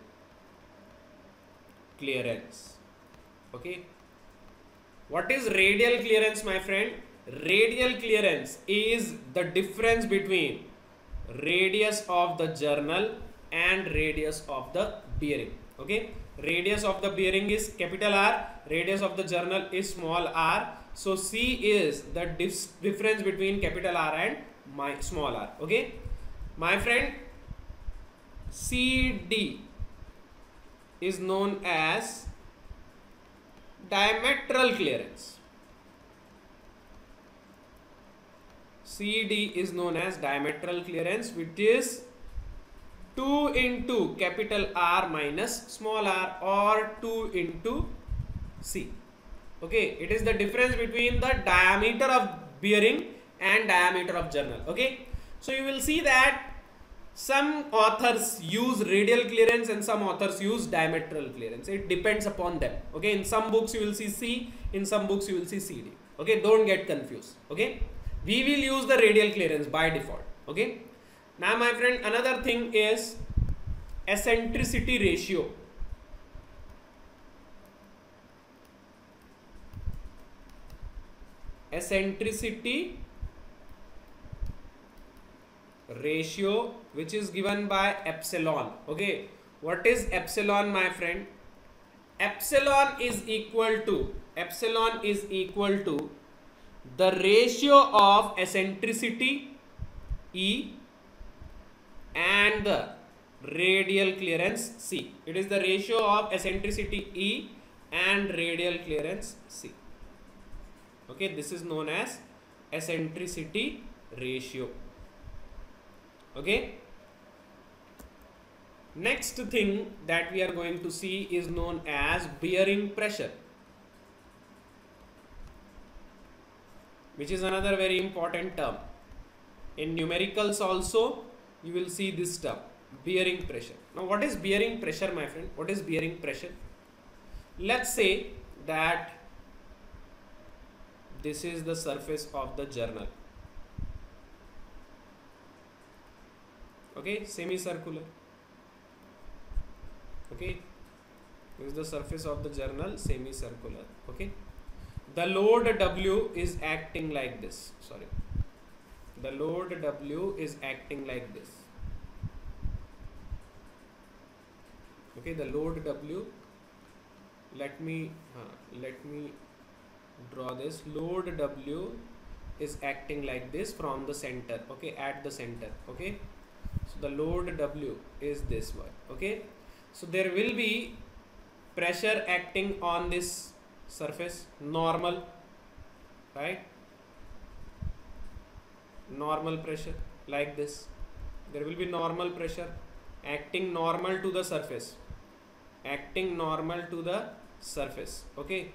clearance. Okay, what is radial clearance, my friend? Radial clearance is the difference between radius of the journal and radius of the bearing. Okay, radius of the bearing is capital R, radius of the journal is small r. So C is the dif difference between capital R and my small r. Okay, my friend, C D is known as diametral clearance. C D is known as diametral clearance, which is two into capital R minus small r, or two into C. Okay, it is the difference between the diameter of bearing and diameter of journal. Okay, so you will see that some authors use radial clearance and some authors use diametral clearance. It depends upon them. Okay, in some books you will see C, in some books you will see C D. Okay, don't get confused. Okay, we will use the radial clearance by default. Okay, now my friend, another thing is eccentricity ratio. Eccentricity ratio, which is given by epsilon. Okay, what is epsilon, my friend? Epsilon is equal to epsilon is equal to the ratio of eccentricity E and the radial clearance C. It is the ratio of eccentricity E and radial clearance C. Okay, this is known as eccentricity ratio. Okay, next thing that we are going to see is known as bearing pressure, which is another very important term. In numericals also you will see this term, bearing pressure. Now what is bearing pressure, my friend? What is bearing pressure? Let's say that this is the surface of the journal. Okay, semicircular. Okay, this is the surface of the journal, semicircular. Okay, the load W is acting like this. Sorry, the load W is acting like this. Okay, the load W. Let me uh, let me draw this. Load W is acting like this from the center. Okay, at the center. Okay. So the load W is this one. Okay, so there will be pressure acting on this surface, normal, right? Normal pressure like this. There will be normal pressure acting normal to the surface, acting normal to the surface. Okay,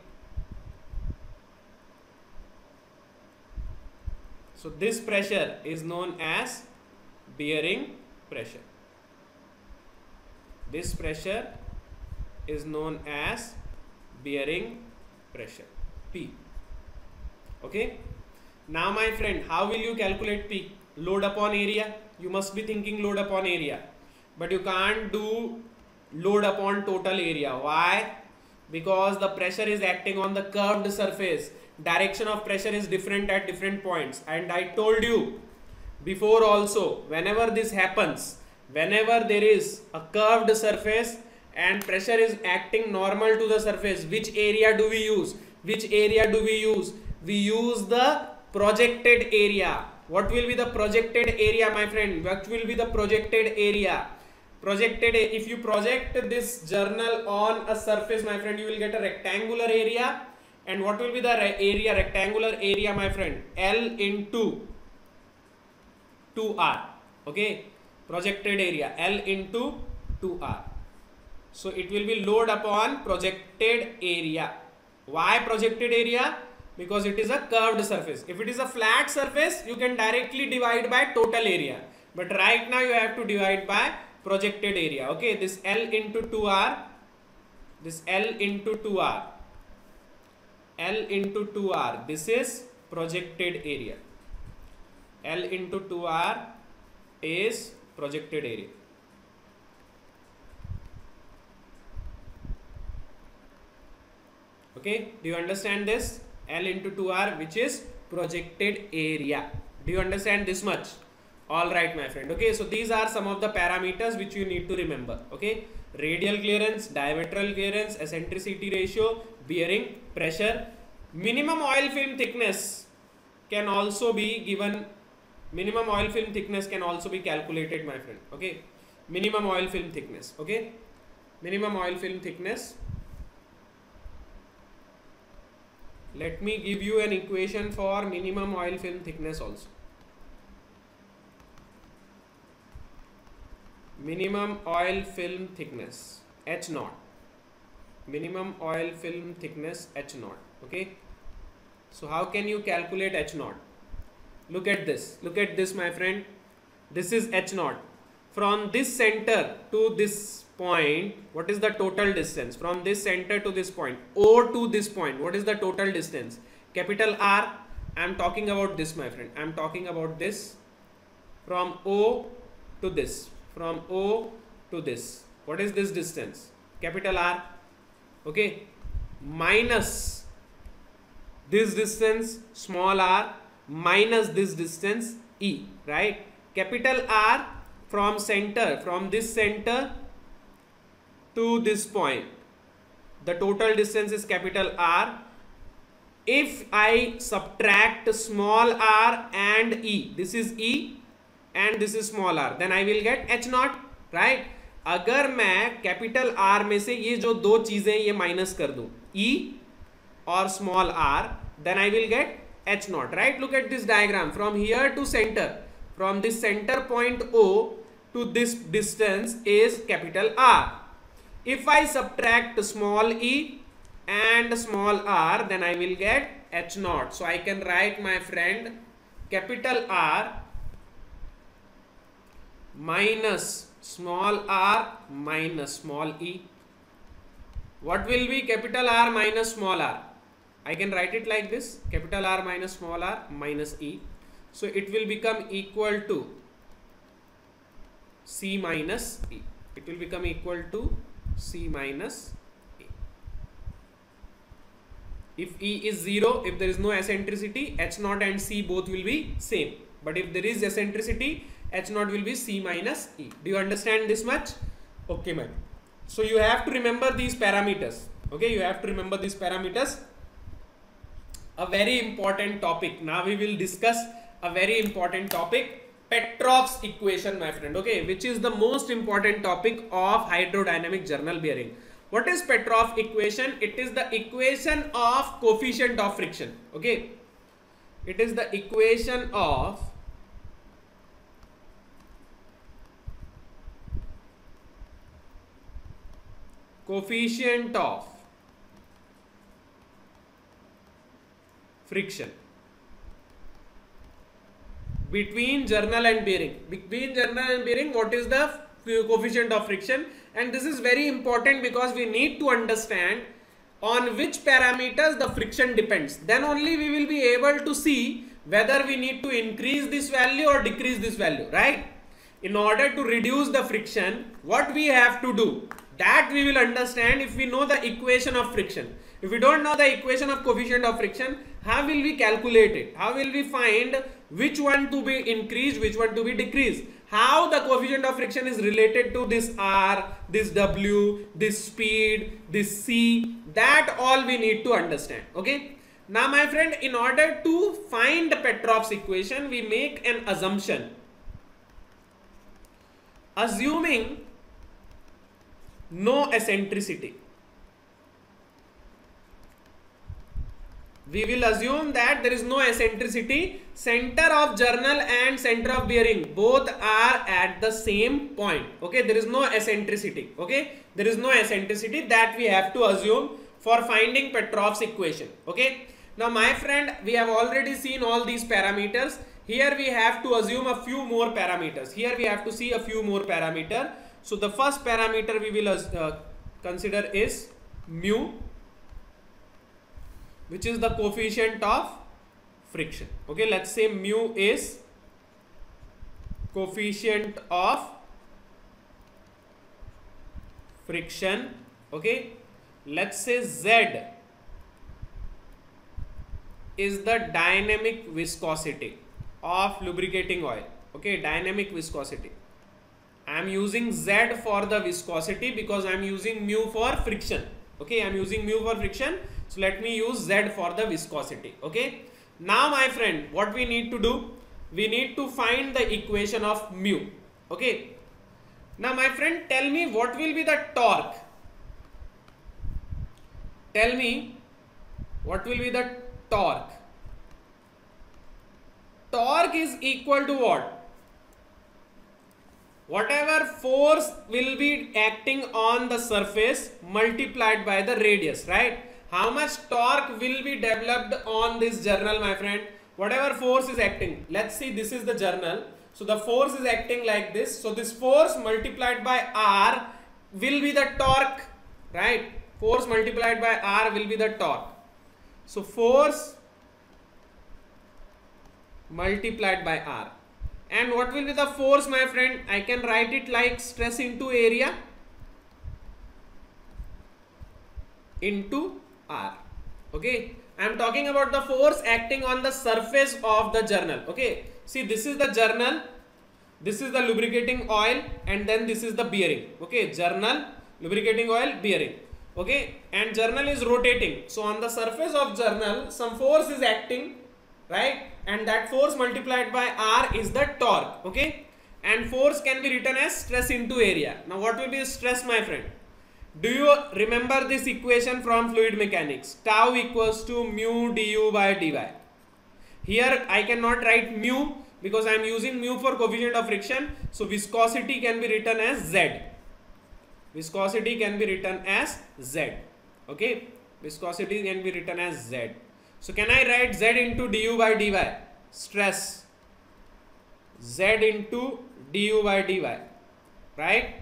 so this pressure is known as bearing pressure. This pressure is known as bearing pressure, P. Okay, now my friend, how will you calculate P? Load upon area. You must be thinking load upon area, but you can't do load upon total area. Why? Because the pressure is acting on the curved surface. Direction of pressure is different at different points, and I told you before also, whenever this happens, whenever there is a curved surface and pressure is acting normal to the surface, which area do we use? Which area do we use? We use the projected area. What will be the projected area, my friend? What will be the projected area? Projected, if you project this journal on a surface, my friend, you will get a rectangular area. And what will be the area, rectangular area, my friend? L into two R. Okay, projected area L into two R. So it will be load upon projected area. Why projected area? Because it is a curved surface. If it is a flat surface, you can directly divide by total area, but right now you have to divide by projected area. Okay, this L into two R, this L into two R, L into two R, this is projected area. L into two R is projected area. Okay, do you understand this? L into two R, which is projected area. Do you understand this much? All right, my friend. Okay, so these are some of the parameters which you need to remember. Okay, radial clearance, diametral clearance, eccentricity ratio, bearing, pressure. Minimum oil film thickness can also be given. Minimum oil film thickness can also be calculated, my friend. Okay, minimum oil film thickness. Okay, minimum oil film thickness. Let me give you an equation for minimum oil film thickness also. Minimum oil film thickness H naught. Minimum oil film thickness H naught. Okay. So how can you calculate H naught? Look at this. Look at this, my friend. This is H naught. From this center to this point, what is the total distance? From this center to this point, O to this point, what is the total distance? Capital R. I am talking about this, my friend. I am talking about this. From O to this. From O to this. What is this distance? Capital R. Okay. Minus this distance, small r, minus this distance, E. Right. Capital R from center, from this center to this point. The total distance is capital R. If I subtract small r and E, this is E and this is small r, then I will get H naught, right? अगर मैं capital R में से ये जो दो चीजें ये minus कर दूं, E और small r, then I will get H naught, right? Look at this diagram. From here to center, from this center point O to this distance is capital R. If I subtract small e and small r, then I will get H naught. So I can write, my friend, capital R minus small r minus small e. What will be capital R minus small r? I can write it like this, capital R minus small r minus e. So it will become equal to C minus E. It will become equal to C minus E. If E is zero, if there is no eccentricity, H naught and C both will be same. But if there is eccentricity, H naught will be C minus E. Do you understand this much? Okay, man. So you have to remember these parameters. Okay, you have to remember these parameters. A very important topic. Now we will discuss a very important topic. Petrov's equation, my friend, okay, which is the most important topic of hydrodynamic journal bearing. What is Petrov equation? It is the equation of coefficient of friction, okay. It is the equation of coefficient of friction between journal and bearing. Between journal and bearing, what is the coefficient of friction? And this is very important because we need to understand on which parameters the friction depends. Then only we will be able to see whether we need to increase this value or decrease this value, right? In order to reduce the friction, what we have to do, that we will understand if we know the equation of friction. If we don't know the equation of coefficient of friction, how will we calculate it? How will we find which one to be increased, which one to be decreased? How the coefficient of friction is related to this R, this W, this speed, this C, that all we need to understand. Okay. Now, my friend, in order to find Petrov's equation, we make an assumption. Assuming no eccentricity. We will assume that there is no eccentricity. Center of journal and center of bearing both are at the same point. Okay, there is no eccentricity. Okay, there is no eccentricity that we have to assume for finding Petrov's equation. Okay, now my friend, we have already seen all these parameters. Here we have to assume a few more parameters. Here we have to see a few more parameters. So the first parameter we will uh, consider is mu, which is the coefficient of friction. Okay, let's say mu is coefficient of friction. Okay, let's say Z is the dynamic viscosity of lubricating oil. Okay, dynamic viscosity. I am using Z for the viscosity because I am using mu for friction. Okay, I am using mu for friction. So let me use Z for the viscosity. Okay. Now my friend, what we need to do? We need to find the equation of mu. Okay. Now my friend, tell me what will be the torque? Tell me what will be the torque? Torque is equal to what? Whatever force will be acting on the surface multiplied by the radius, right? How much torque will be developed on this journal, my friend? Whatever force is acting. Let's see, this is the journal. So the force is acting like this. So this force multiplied by R will be the torque, right? Force multiplied by R will be the torque. So force multiplied by R. And what will be the force, my friend? I can write it like stress into area into R. Okay. I am talking about the force acting on the surface of the journal. Okay. See, this is the journal. This is the lubricating oil. And then this is the bearing. Okay. Journal, lubricating oil, bearing. Okay. And journal is rotating. So on the surface of journal, some force is acting. Right, and that force multiplied by R is the torque. Okay, and force can be written as stress into area. Now what will be stress, my friend? Do you remember this equation from fluid mechanics? Tau equals to mu du by dy. Here I cannot write mu because I am using mu for coefficient of friction. So viscosity can be written as Z. Viscosity can be written as Z. Okay, viscosity can be written as Z. So can I write Z into du by dy? Stress. Z into du by dy. Right?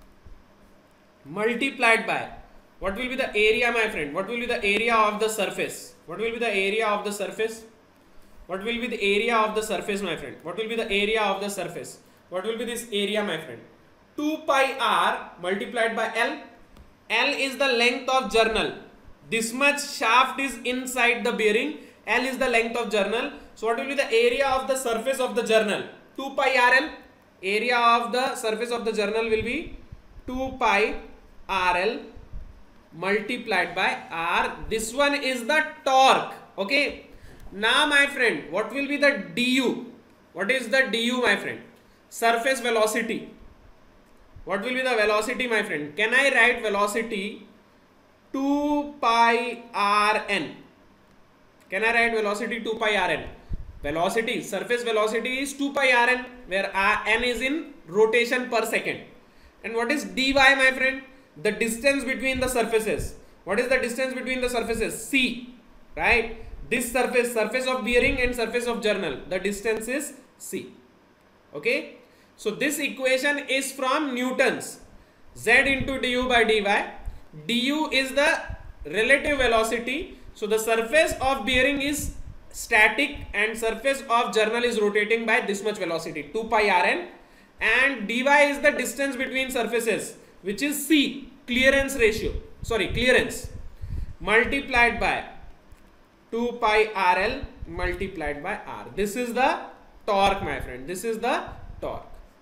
Multiplied by. What will be the area, my friend? What will be the area of the surface? What will be the area of the surface? What will be the area of the surface, my friend? What will be the area of the surface? What will be this area, my friend? two pi R multiplied by L. L is the length of journal. This much shaft is inside the bearing. L is the length of journal. So what will be the area of the surface of the journal? two pi R L. Area of the surface of the journal will be two pi R L multiplied by R. This one is the torque. Okay. Now my friend, what will be the du? What is the du, my friend? Surface velocity. What will be the velocity, my friend? Can I write velocity two pi R N? Can I write velocity two pi R N? Velocity, surface velocity is two pi R N, where R N is in rotation per second. And what is dy, my friend? The distance between the surfaces. What is the distance between the surfaces? C, right? This surface, surface of bearing and surface of journal, the distance is C. Okay. So this equation is from Newton's. Z into du by dy. Du is the relative velocity. So the surface of bearing is static and surface of journal is rotating by this much velocity, two pi R N, and dy is the distance between surfaces, which is C, clearance ratio, sorry, clearance, multiplied by two pi R L multiplied by R. This is the torque, my friend. This is the torque.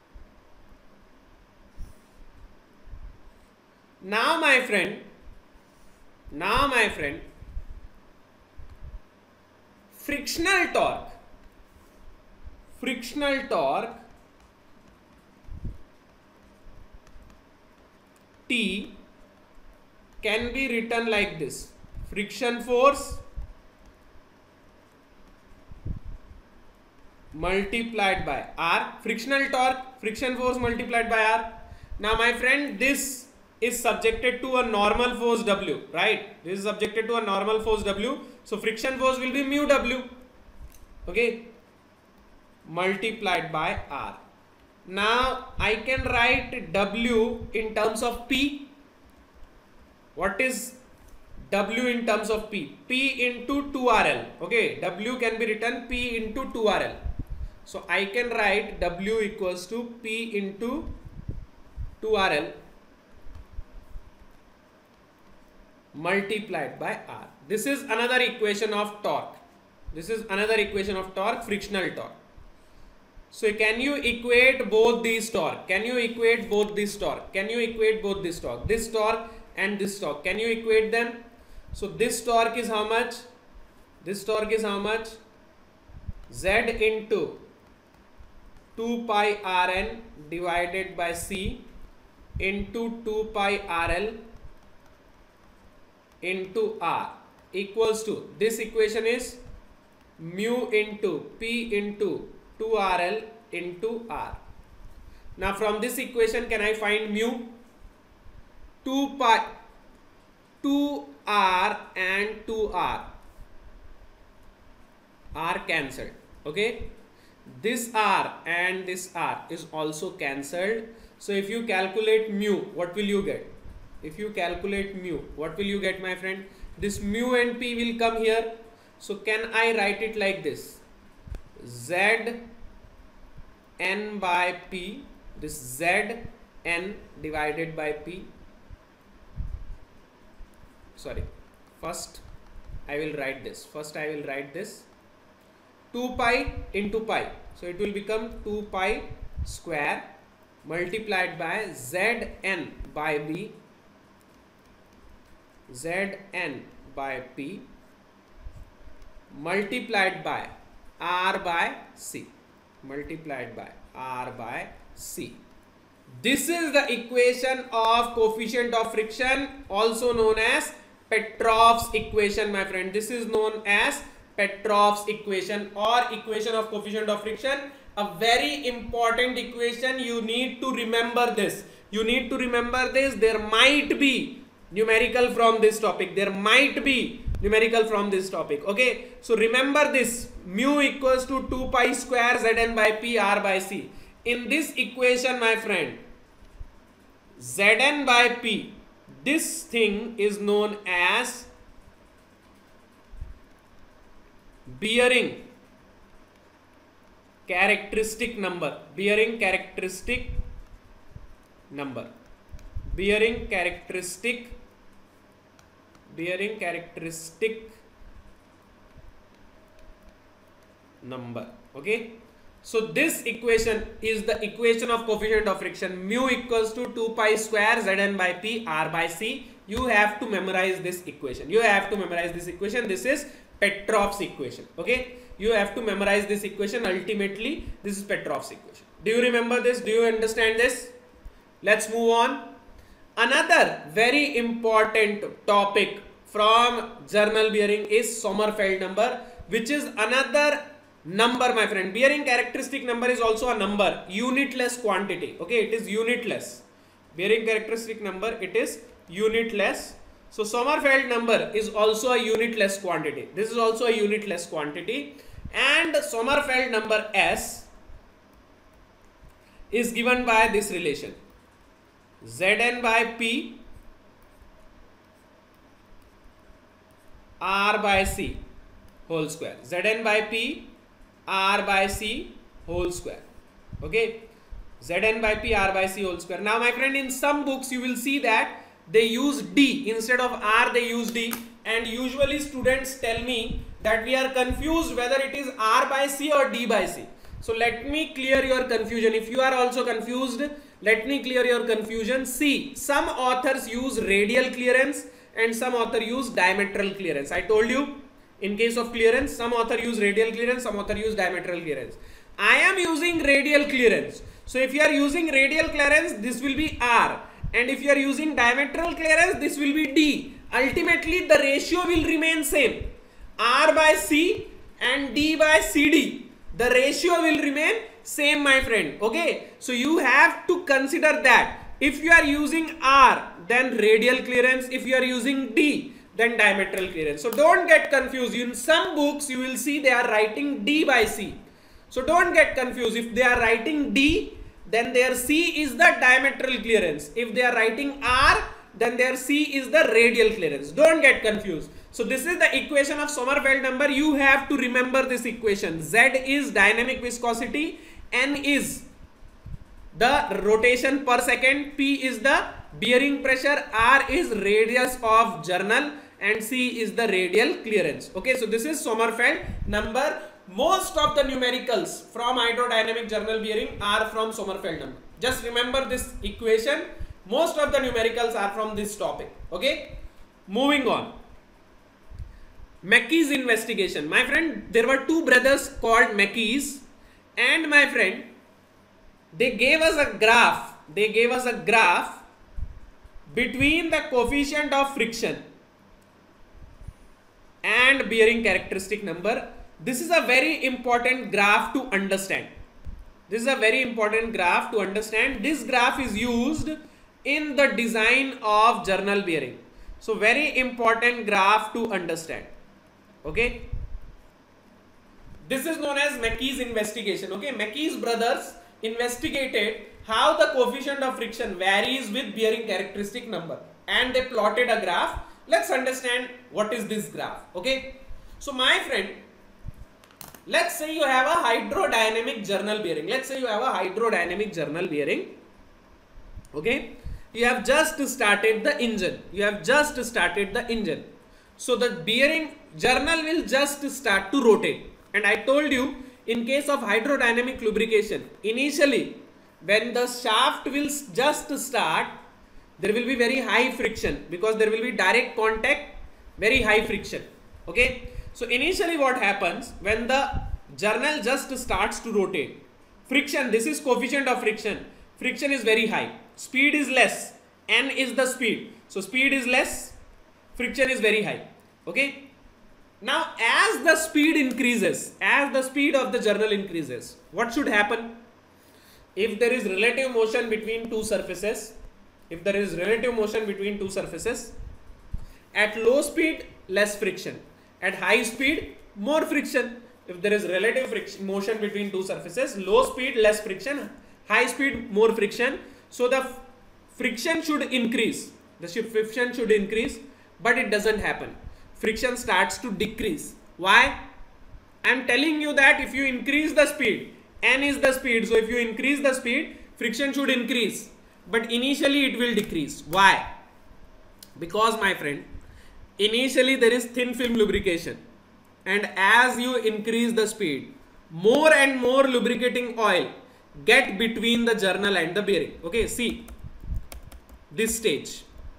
Now my friend, now my friend, frictional torque, frictional torque T can be written like this: friction force multiplied by R. Frictional torque, friction force multiplied by R. Now my friend, this is subjected to a normal force W, right? This is subjected to a normal force W. So friction force will be mu W, okay, multiplied by R. Now I can write W in terms of P. What is W in terms of P? P into two R L, okay? W can be written P into two R L. So I can write W equals to P into two R L multiplied by R. This is another equation of torque. This is another equation of torque, frictional torque. So can you equate both these torque? Can you equate both this torque? Can you equate both this torque? This torque and this torque. Can you equate them? So this torque is how much? This torque is how much? Z into two pi R N divided by C into two pi R L into R equals to, this equation is mu into P into two R L into R. Now from this equation can I find mu? two pi, two R and two R, R cancelled, okay? This R and this R is also cancelled. So if you calculate mu, what will you get? If you calculate mu, what will you get, my friend? This mu and P will come here. So can I write it like this? Z N by P, this Z N divided by P. Sorry, first I will write this. First I will write this. two pi into pi. So it will become two pi square multiplied by Z N by B, Z N by P multiplied by R by C, multiplied by R by C. This is the equation of coefficient of friction, also known as Petrov's equation, my friend. This is known as Petrov's equation or equation of coefficient of friction. A very important equation. You need to remember this. You need to remember this. There might be numerical from this topic. There might be numerical from this topic. Okay. So remember this. Mu equals to two pi square Zn by P R by C. In this equation, my friend, Zn by P, this thing is known as bearing characteristic number, bearing characteristic number, bearing characteristic, bearing characteristic number. Okay. So this equation is the equation of coefficient of friction. Mu equals to two pi square Zn by P R by C. You have to memorize this equation. You have to memorize this equation. This is Petrov's equation. Okay. You have to memorize this equation. Ultimately, this is Petrov's equation. Do you remember this? Do you understand this? Let's move on. Another very important topic from journal bearing is Sommerfeld number, which is another number, my friend. Bearing characteristic number is also a number, unitless quantity. Okay, it is unitless. Bearing characteristic number, it is unitless. So Sommerfeld number is also a unitless quantity. This is also a unitless quantity. And Sommerfeld number S is given by this relation. Zn by P R by C whole square. Zn by P R by C whole square. Okay. Zn by P R by C whole square. Now my friend, in some books you will see that they use D instead of R, they use D, and usually students tell me that we are confused whether it is R by C or D by C. So let me clear your confusion. If you are also confused, let me clear your confusion. See, some authors use radial clearance and some author use diametral clearance. I told you, in case of clearance, some author use radial clearance, some author use diametral clearance. I am using radial clearance. So if you are using radial clearance, this will be R. And if you are using diametral clearance, this will be D. Ultimately, the ratio will remain same. R by C and D by C D. The ratio will remain same, my friend. Okay. So you have to consider that. If you are using R, then radial clearance. If you are using D, then diametral clearance. So don't get confused. In some books, you will see they are writing D by C. So don't get confused. If they are writing D, then their C is the diametral clearance. If they are writing R, then their C is the radial clearance. Don't get confused. So this is the equation of Sommerfeld number. You have to remember this equation. Z is dynamic viscosity, N is the rotation per second, P is the bearing pressure, R is radius of journal, and C is the radial clearance. Okay, so this is Sommerfeld number. most of the numericals from hydrodynamic journal bearing are from Sommerfeld number. Just remember this equation. Most of the numericals are from this topic. Okay, moving on. Mackey's investigation. My friend, there were two brothers called Mackey's, and my friend, they gave us a graph. They gave us a graph between the coefficient of friction and bearing characteristic number. This is a very important graph to understand. This is a very important graph to understand. This graph is used in the design of journal bearing. So very important graph to understand. Okay. This is known as Mackey's investigation. Okay. Mackey's brothers investigated how the coefficient of friction varies with bearing characteristic number, and they plotted a graph. Let's understand what is this graph. Okay. So my friend, let's say you have a hydrodynamic journal bearing. Let's say you have a hydrodynamic journal bearing. Okay. You have just started the engine. You have just started the engine. So the bearing journal will just start to rotate. And I told you, in case of hydrodynamic lubrication, initially when the shaft will just start, there will be very high friction because there will be direct contact, very high friction. Okay. So initially what happens when the journal just starts to rotate, friction, this is coefficient of friction, friction is very high, speed is less, n is the speed, so speed is less, friction is very high. Okay. Now as the speed increases, as the speed of the journal increases, what should happen? If there is relative motion between two surfaces, if there is relative motion between two surfaces, at low speed less friction, at high speed more friction. If there is relative friction motion between two surfaces, low speed less friction, high speed more friction, so the friction should increase, the friction should increase, but it doesn't happen. Friction starts to decrease. Why? I am telling you that if you increase the speed, n is the speed, so if you increase the speed, friction should increase, but initially it will decrease. Why? Because my friend, initially there is thin film lubrication, and as you increase the speed, more and more lubricating oil get between the journal and the bearing. Okay, see this stage.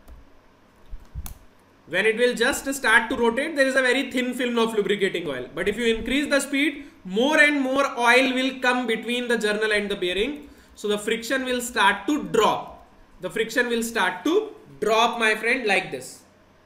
When it will just start to rotate, there is a very thin film of lubricating oil. But if you increase the speed, more and more oil will come between the journal and the bearing. So the friction will start to drop. The friction will start to drop, my friend, like this.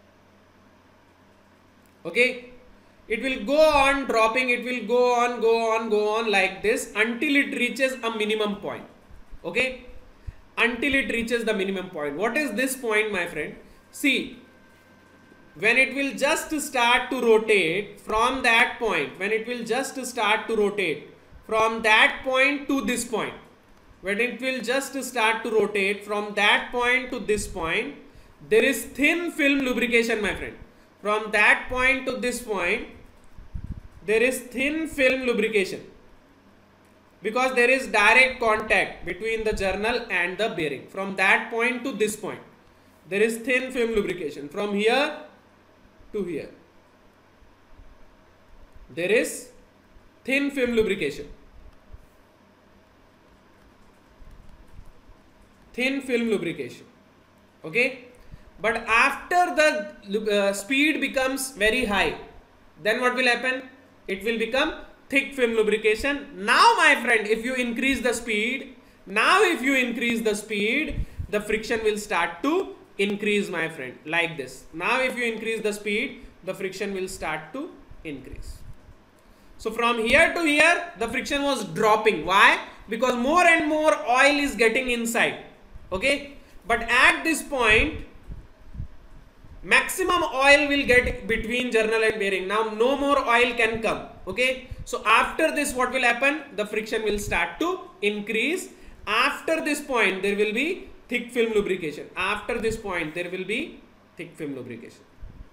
Okay. It will go on dropping. It will go on, go on, go on like this until it reaches a minimum point. Okay. Until it reaches the minimum point. What is this point, my friend? See. When it will just start to rotate from that point, when it will just start to rotate from that point to this point, when it will just start to rotate from that point to this point, there is thin film lubrication, my friend. From that point to this point, there is thin film lubrication because there is direct contact between the journal and the bearing. From that point to this point, there is thin film lubrication. From here to here, there is thin film lubrication. Thin film lubrication. Okay. But after the uh, speed becomes very high, then what will happen? It will become thick film lubrication. Now, my friend, if you increase the speed, now if you increase the speed, the friction will start to increase, my friend, like this. Now if you increase the speed, the friction will start to increase. So from here to here, the friction was dropping. Why? Because more and more oil is getting inside. Okay. But at this point, maximum oil will get between journal and bearing. Now no more oil can come. Okay. So after this, what will happen? The friction will start to increase. After this point, there will be thick film lubrication. After this point, there will be thick film lubrication.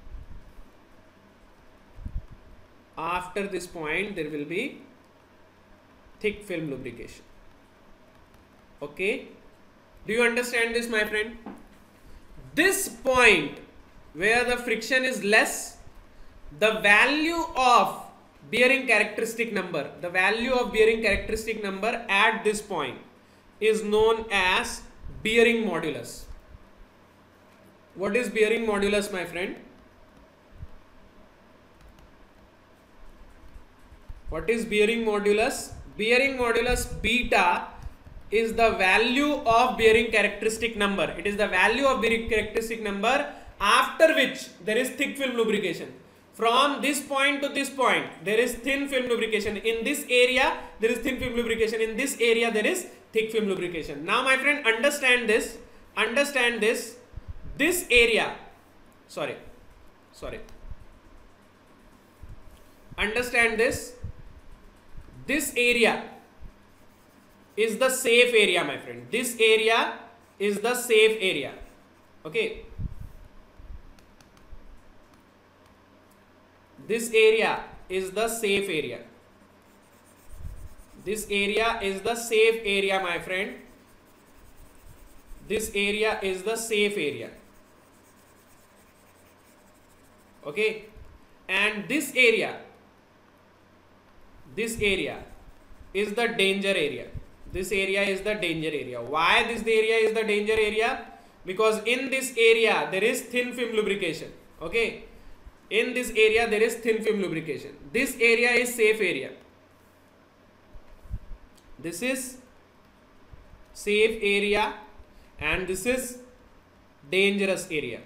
After this point, there will be thick film lubrication. Okay. Do you understand this, my friend? This point where the friction is less, the value of bearing characteristic number, the value of bearing characteristic number at this point is known as bearing modulus. What is bearing modulus, my friend? What is bearing modulus? Bearing modulus beta is the value of bearing characteristic number. It is the value of bearing characteristic number after which there is thick film lubrication. From this point to this point, there is thin film lubrication. In this area, there is thin film lubrication. In this area, there is thick film lubrication. Now, my friend, understand this. Understand this. This area, sorry, sorry. Understand this. This area is the safe area, my friend. This area is the safe area. Okay. This area is the safe area. This area is the safe area, my friend. This area is the safe area. Okay. And this area, this area is the danger area. This area is the danger area. Why this area is the danger area? Because in this area, there is thin film lubrication. Okay. In this area, there is thin film lubrication. This area is safe area. This is safe area and this is dangerous area.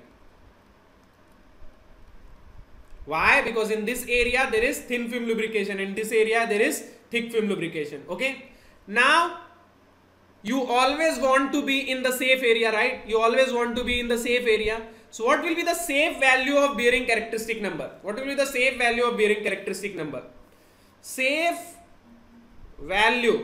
Why? Because in this area, there is thin film lubrication. In this area, there is thick film lubrication. Okay. Now, you always want to be in the safe area, right? You always want to be in the safe area. So what will be the safe value of bearing characteristic number? What will be the safe value of bearing characteristic number? Safe value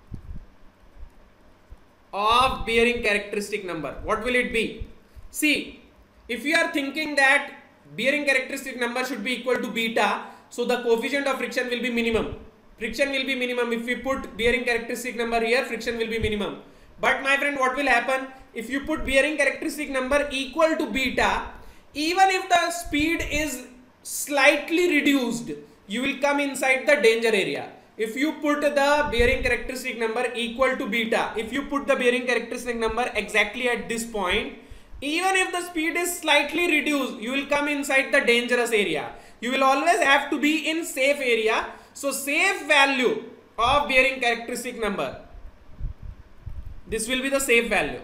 of bearing characteristic number. What will it be? See, if you are thinking that bearing characteristic number should be equal to beta, so the coefficient of friction will be minimum. Friction will be minimum. If we put bearing characteristic number here, friction will be minimum. But my friend, what will happen? If you put bearing characteristic number equal to beta, even if the speed is slightly reduced, you will come inside the danger area. If you put the bearing characteristic number equal to beta, if you put the bearing characteristic number exactly at this point, even if the speed is slightly reduced, you will come inside the dangerous area. You will always have to be in safe area. So safe value of bearing characteristic number, this will be the safe value.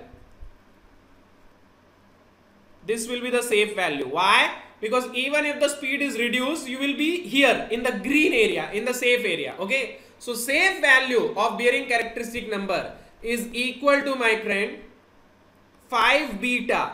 This will be the safe value. Why? Because even if the speed is reduced, you will be here in the green area, in the safe area. Okay. So safe value of bearing characteristic number is equal to, my friend, five beta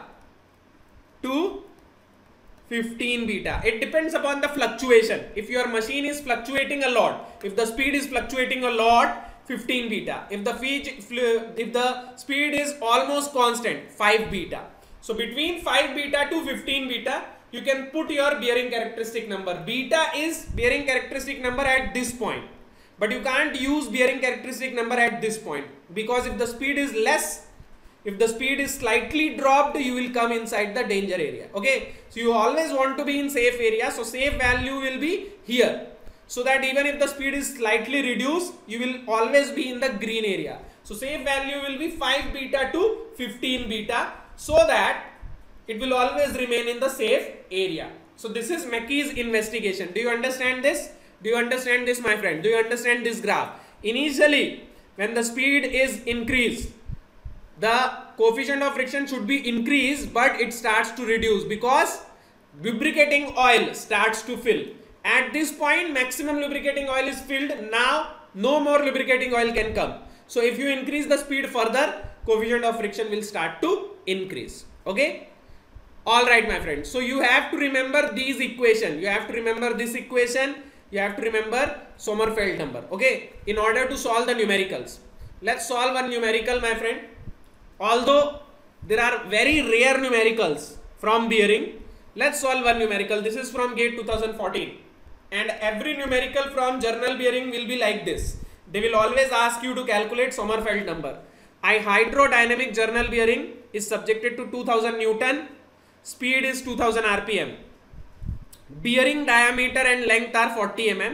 to fifteen beta. It depends upon the fluctuation. If your machine is fluctuating a lot, if the speed is fluctuating a lot, fifteen beta. If the if the speed is almost constant, five beta. So between five beta to fifteen beta, you can put your bearing characteristic number. Beta is bearing characteristic number at this point, but you can't use bearing characteristic number at this point, because if the speed is less, if the speed is slightly dropped, you will come inside the danger area. Okay. So you always want to be in safe area. So safe value will be here, so that even if the speed is slightly reduced, you will always be in the green area. So safe value will be five beta to fifteen beta, so that it will always remain in the safe area. So this is McKee's investigation. Do you understand this? Do you understand this, my friend? Do you understand this graph? Initially, when the speed is increased, the coefficient of friction should be increased, but it starts to reduce because lubricating oil starts to fill. At this point, maximum lubricating oil is filled. Now, no more lubricating oil can come. So if you increase the speed further, coefficient of friction will start to increase. Okay. All right, my friend. So you have to remember these equations. You have to remember this equation. You have to remember Sommerfeld number. Okay. In order to solve the numericals. Let's solve one numerical, my friend. Although there are very rare numericals from bearing, let's solve one numerical. This is from GATE two thousand fourteen. And every numerical from journal bearing will be like this. They will always ask you to calculate Sommerfeld number. A hydrodynamic journal bearing is subjected to two thousand Newton. Speed is two thousand R P M. Bearing diameter and length are forty millimeters.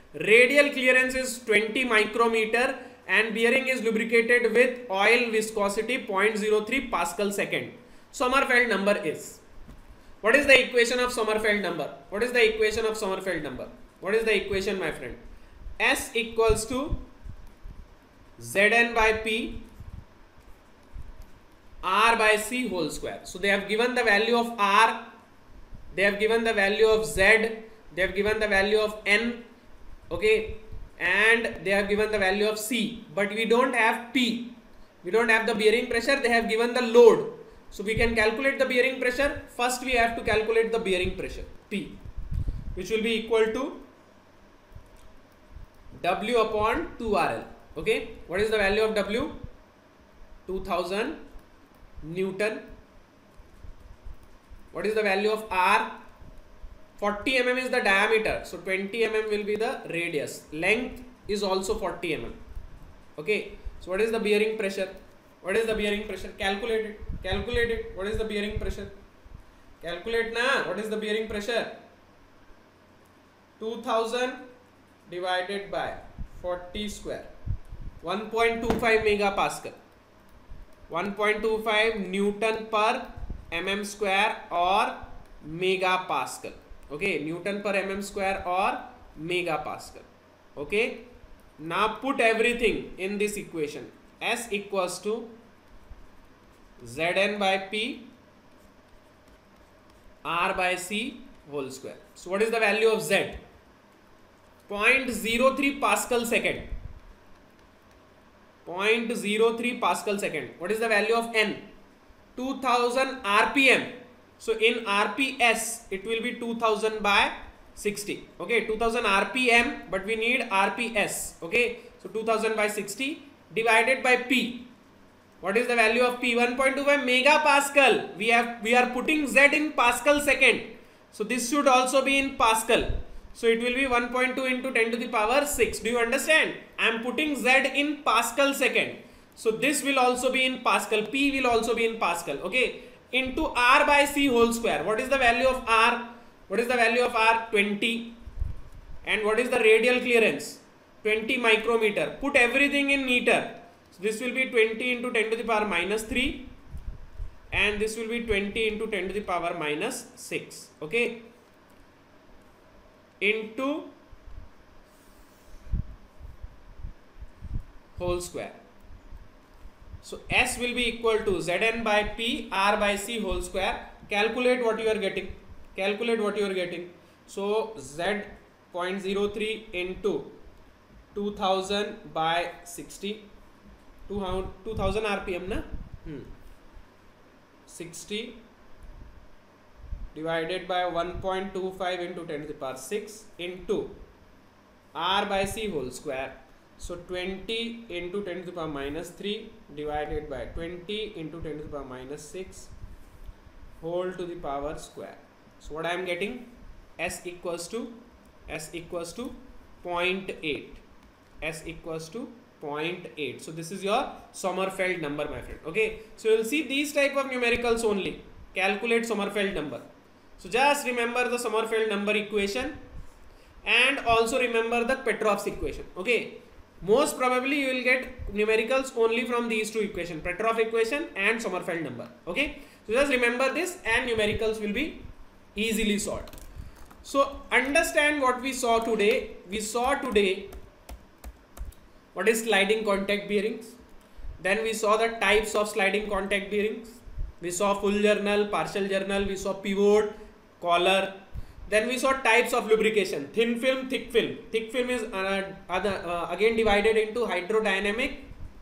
Radial clearance is twenty micrometer and bearing is lubricated with oil viscosity zero point zero three Pascal second. Sommerfeld number is. What is the equation of Sommerfeld number? What is the equation of Sommerfeld number? What is the equation, my friend? S equals to Zn by P R by C whole square. So they have given the value of R, they have given the value of Z, they have given the value of N, okay, and they have given the value of C, but we don't have P, we don't have the bearing pressure. They have given the load, so we can calculate the bearing pressure. First we have to calculate the bearing pressure P, which will be equal to W upon two R L. Okay, what is the value of W? two thousand Newton. What is the value of R? forty millimeters is the diameter, so twenty millimeters will be the radius. Length is also forty millimeters. Okay, so what is the bearing pressure? What is the bearing pressure? Calculate it. Calculate it. What is the bearing pressure? Calculate na. What is the bearing pressure? two thousand divided by forty square. one point two five megapascal. one point two five Newton per mm square or megapascal. Okay, Newton per mm square or megapascal. Okay, now put everything in this equation. S equals to Zn by P R by C whole square. So what is the value of Z? zero point zero three Pascal second. zero point zero three Pascal second. What is the value of N? two thousand R P M. So in R P S it will be two thousand by sixty. Okay, two thousand R P M, but we need R P S. Okay, so two thousand by sixty divided by P. What is the value of P? one point two five megapascal. We have we are putting Z in Pascal second. So this should also be in Pascal. So it will be one point two into ten to the power six. Do you understand? I am putting Z in Pascal second. So this will also be in Pascal. P will also be in Pascal. Okay. Into R by C whole square. What is the value of R? What is the value of R? twenty. And what is the radial clearance? twenty micrometer. Put everything in meter. So this will be twenty into ten to the power minus three. And this will be twenty into ten to the power minus six. Okay. Into whole square. So S will be equal to Zn by P R by C whole square. Calculate what you are getting. Calculate what you are getting. So Z zero point zero three into two thousand by sixty. two thousand R P M na? Hmm. sixty divided by one point two five into ten to the power six into R by C whole square. So twenty into ten to the power minus three divided by twenty into ten to the power minus six whole to the power square. So what I am getting? S equals to S equals to zero point eight. S equals to zero point eight. So this is your Sommerfeld number, my friend. Okay. So you will see these type of numericals only. Calculate Sommerfeld number. So just remember the Sommerfeld number equation and also remember the Petrov's equation. Okay. Most probably you will get numericals only from these two equations, Petrov equation and Sommerfeld number. Okay. So just remember this and numericals will be easily solved. So understand what we saw today. We saw today what is sliding contact bearings. Then we saw the types of sliding contact bearings. We saw full journal, partial journal. We saw pivot, collar. Then we saw types of lubrication, thin film, thick film. Thick film is uh, other, uh, again divided into hydrodynamic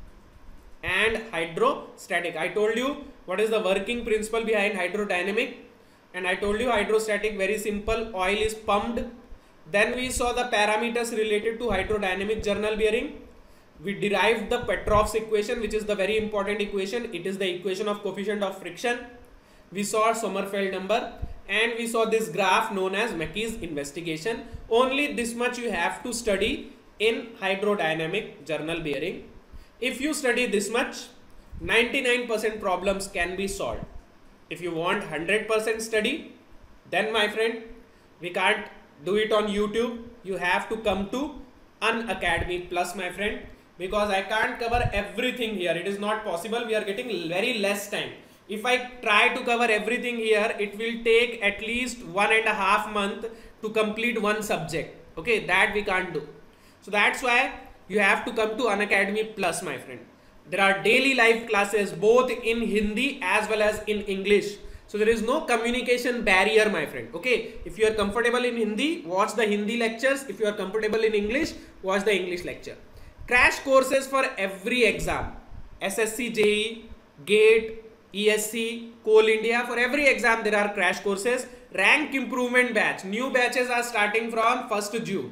and hydrostatic. I told you what is the working principle behind hydrodynamic, and I told you hydrostatic, very simple, oil is pumped. Then we saw the parameters related to hydrodynamic journal bearing. We derived the Petrov's equation, which is the very important equation. It is the equation of coefficient of friction. We saw Sommerfeld number. And we saw this graph known as Mackey's investigation. Only this much you have to study in hydrodynamic journal bearing. If you study this much, ninety-nine percent problems can be solved. If you want one hundred percent study, then my friend, we can't do it on YouTube, you have to come to Unacademy Plus, my friend, because I can't cover everything here. It is not possible. We are getting very less time. If I try to cover everything here, it will take at least one and a half month to complete one subject. Okay, that we can't do. So that's why you have to come to Unacademy Plus, my friend. There are daily live classes both in Hindi as well as in English. So there is no communication barrier, my friend. Okay, if you are comfortable in Hindi, watch the Hindi lectures. If you are comfortable in English, watch the English lecture. Crash courses for every exam. S S C, J E E, GATE, E S C, Coal India. For every exam there are crash courses. Rank improvement batch. New batches are starting from first June.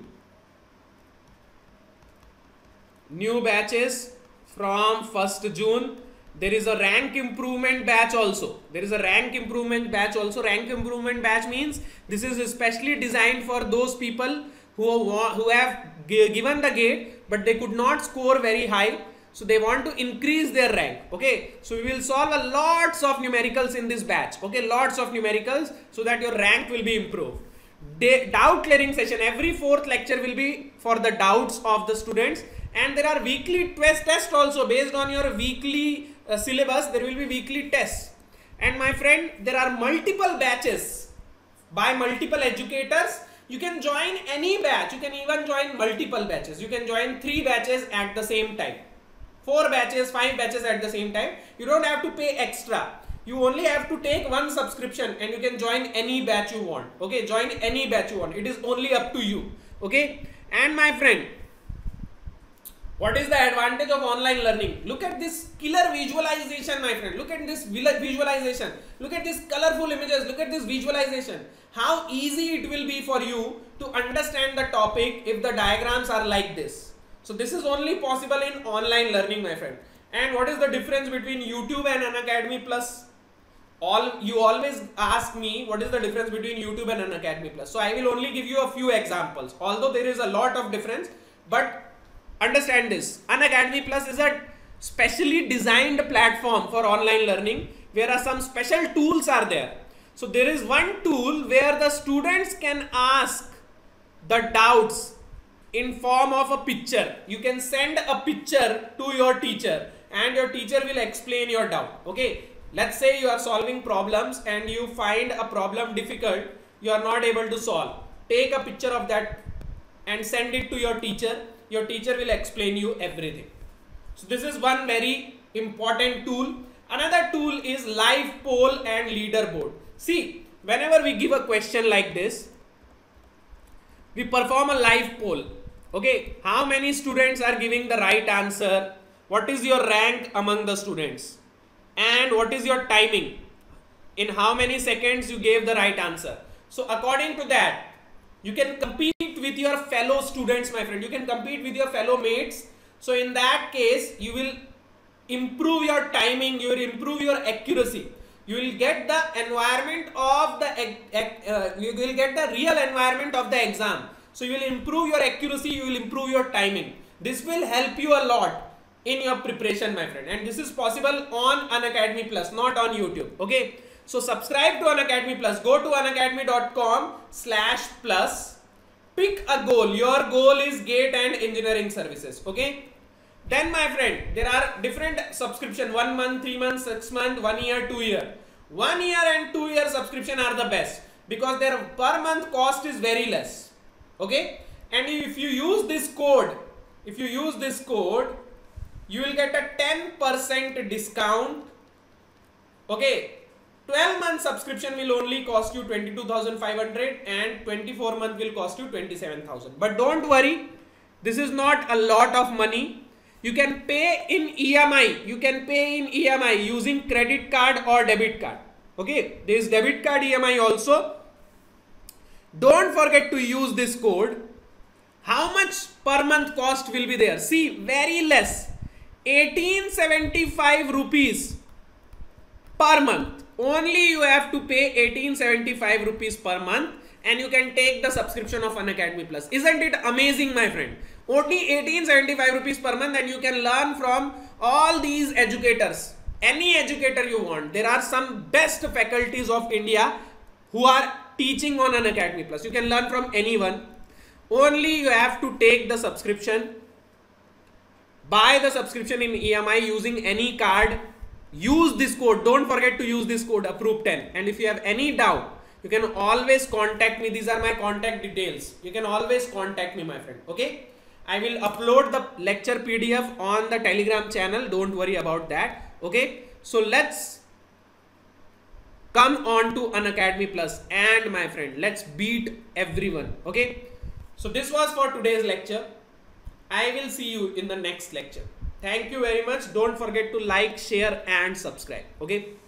New batches from first June. There is a rank improvement batch also. There is a rank improvement batch also. Rank improvement batch means this is especially designed for those people who, who have given the GATE but they could not score very high. So they want to increase their rank. Okay. So we will solve a lots of numericals in this batch. Okay. Lots of numericals so that your rank will be improved. Day, doubt clearing session. Every fourth lecture will be for the doubts of the students. And there are weekly test tests also based on your weekly uh, syllabus. There will be weekly tests. And my friend, there are multiple batches by multiple educators. You can join any batch. You can even join multiple batches. You can join three batches at the same time. Four batches, five batches at the same time. You don't have to pay extra. You only have to take one subscription and you can join any batch you want. Okay, join any batch you want. It is only up to you. Okay. And my friend, what is the advantage of online learning? Look at this killer visualization, my friend. Look at this visualization. Look at these colorful images. Look at this visualization. How easy it will be for you to understand the topic if the diagrams are like this. So this is only possible in online learning, my friend. And what is the difference between YouTube and Unacademy Plus? All you always ask me what is the difference between YouTube and Unacademy Plus. So I will only give you a few examples. Although there is a lot of difference, but understand this. Unacademy Plus is a specially designed platform for online learning where are some special tools are there. So there is one tool where the students can ask the doubts in form of a picture. You can send a picture to your teacher and your teacher will explain your doubt. Okay. Let's say you are solving problems and you find a problem difficult. You are not able to solve. Take a picture of that and send it to your teacher. Your teacher will explain you everything. So this is one very important tool. Another tool is live poll and leaderboard. See, whenever we give a question like this, we perform a live poll. Okay, how many students are giving the right answer? What is your rank among the students? And what is your timing? In how many seconds you gave the right answer? So according to that, you can compete with your fellow students, my friend. You can compete with your fellow mates. So in that case, you will improve your timing, you will improve your accuracy. You will get the environment of the, uh, you will get the real environment of the exam. So you will improve your accuracy, you will improve your timing. This will help you a lot in your preparation, my friend. And this is possible on Unacademy Plus, not on YouTube. Okay. So subscribe to Unacademy Plus. Go to unacademy dot com slash plus. Pick a goal. Your goal is GATE and engineering services. Okay. Then my friend, there are different subscription. One month, three months, six months, one year, two year. One year and two year subscription are the best because their per month cost is very less. Okay. And if you use this code, if you use this code, you will get a ten percent discount. Okay. twelve month subscription will only cost you twenty-two thousand five hundred and twenty-four month will cost you twenty-seven thousand. But don't worry, this is not a lot of money. You can pay in E M I. You can pay in E M I using credit card or debit card. Okay, there is debit card E M I also. Don't forget to use this code. How much per month cost will be there? See, very less. eighteen seventy-five rupees per month. Only you have to pay eighteen seventy-five rupees per month and you can take the subscription of Unacademy Plus. Isn't it amazing, my friend? Only eighteen seventy-five rupees per month and you can learn from all these educators. Any educator you want. There are some best faculties of India who are teaching on Unacademy Plus. You can learn from anyone. Only you have to take the subscription, buy the subscription in E M I using any card. Use this code. Don't forget to use this code approve ten. And if you have any doubt, you can always contact me. These are my contact details. You can always contact me, my friend. Okay. I will upload the lecture P D F on the Telegram channel. Don't worry about that. Okay. So let's come on to Unacademy Plus, and my friend, let's beat everyone. Okay. So this was for today's lecture. I will see you in the next lecture. Thank you very much. Don't forget to like, share and subscribe. Okay.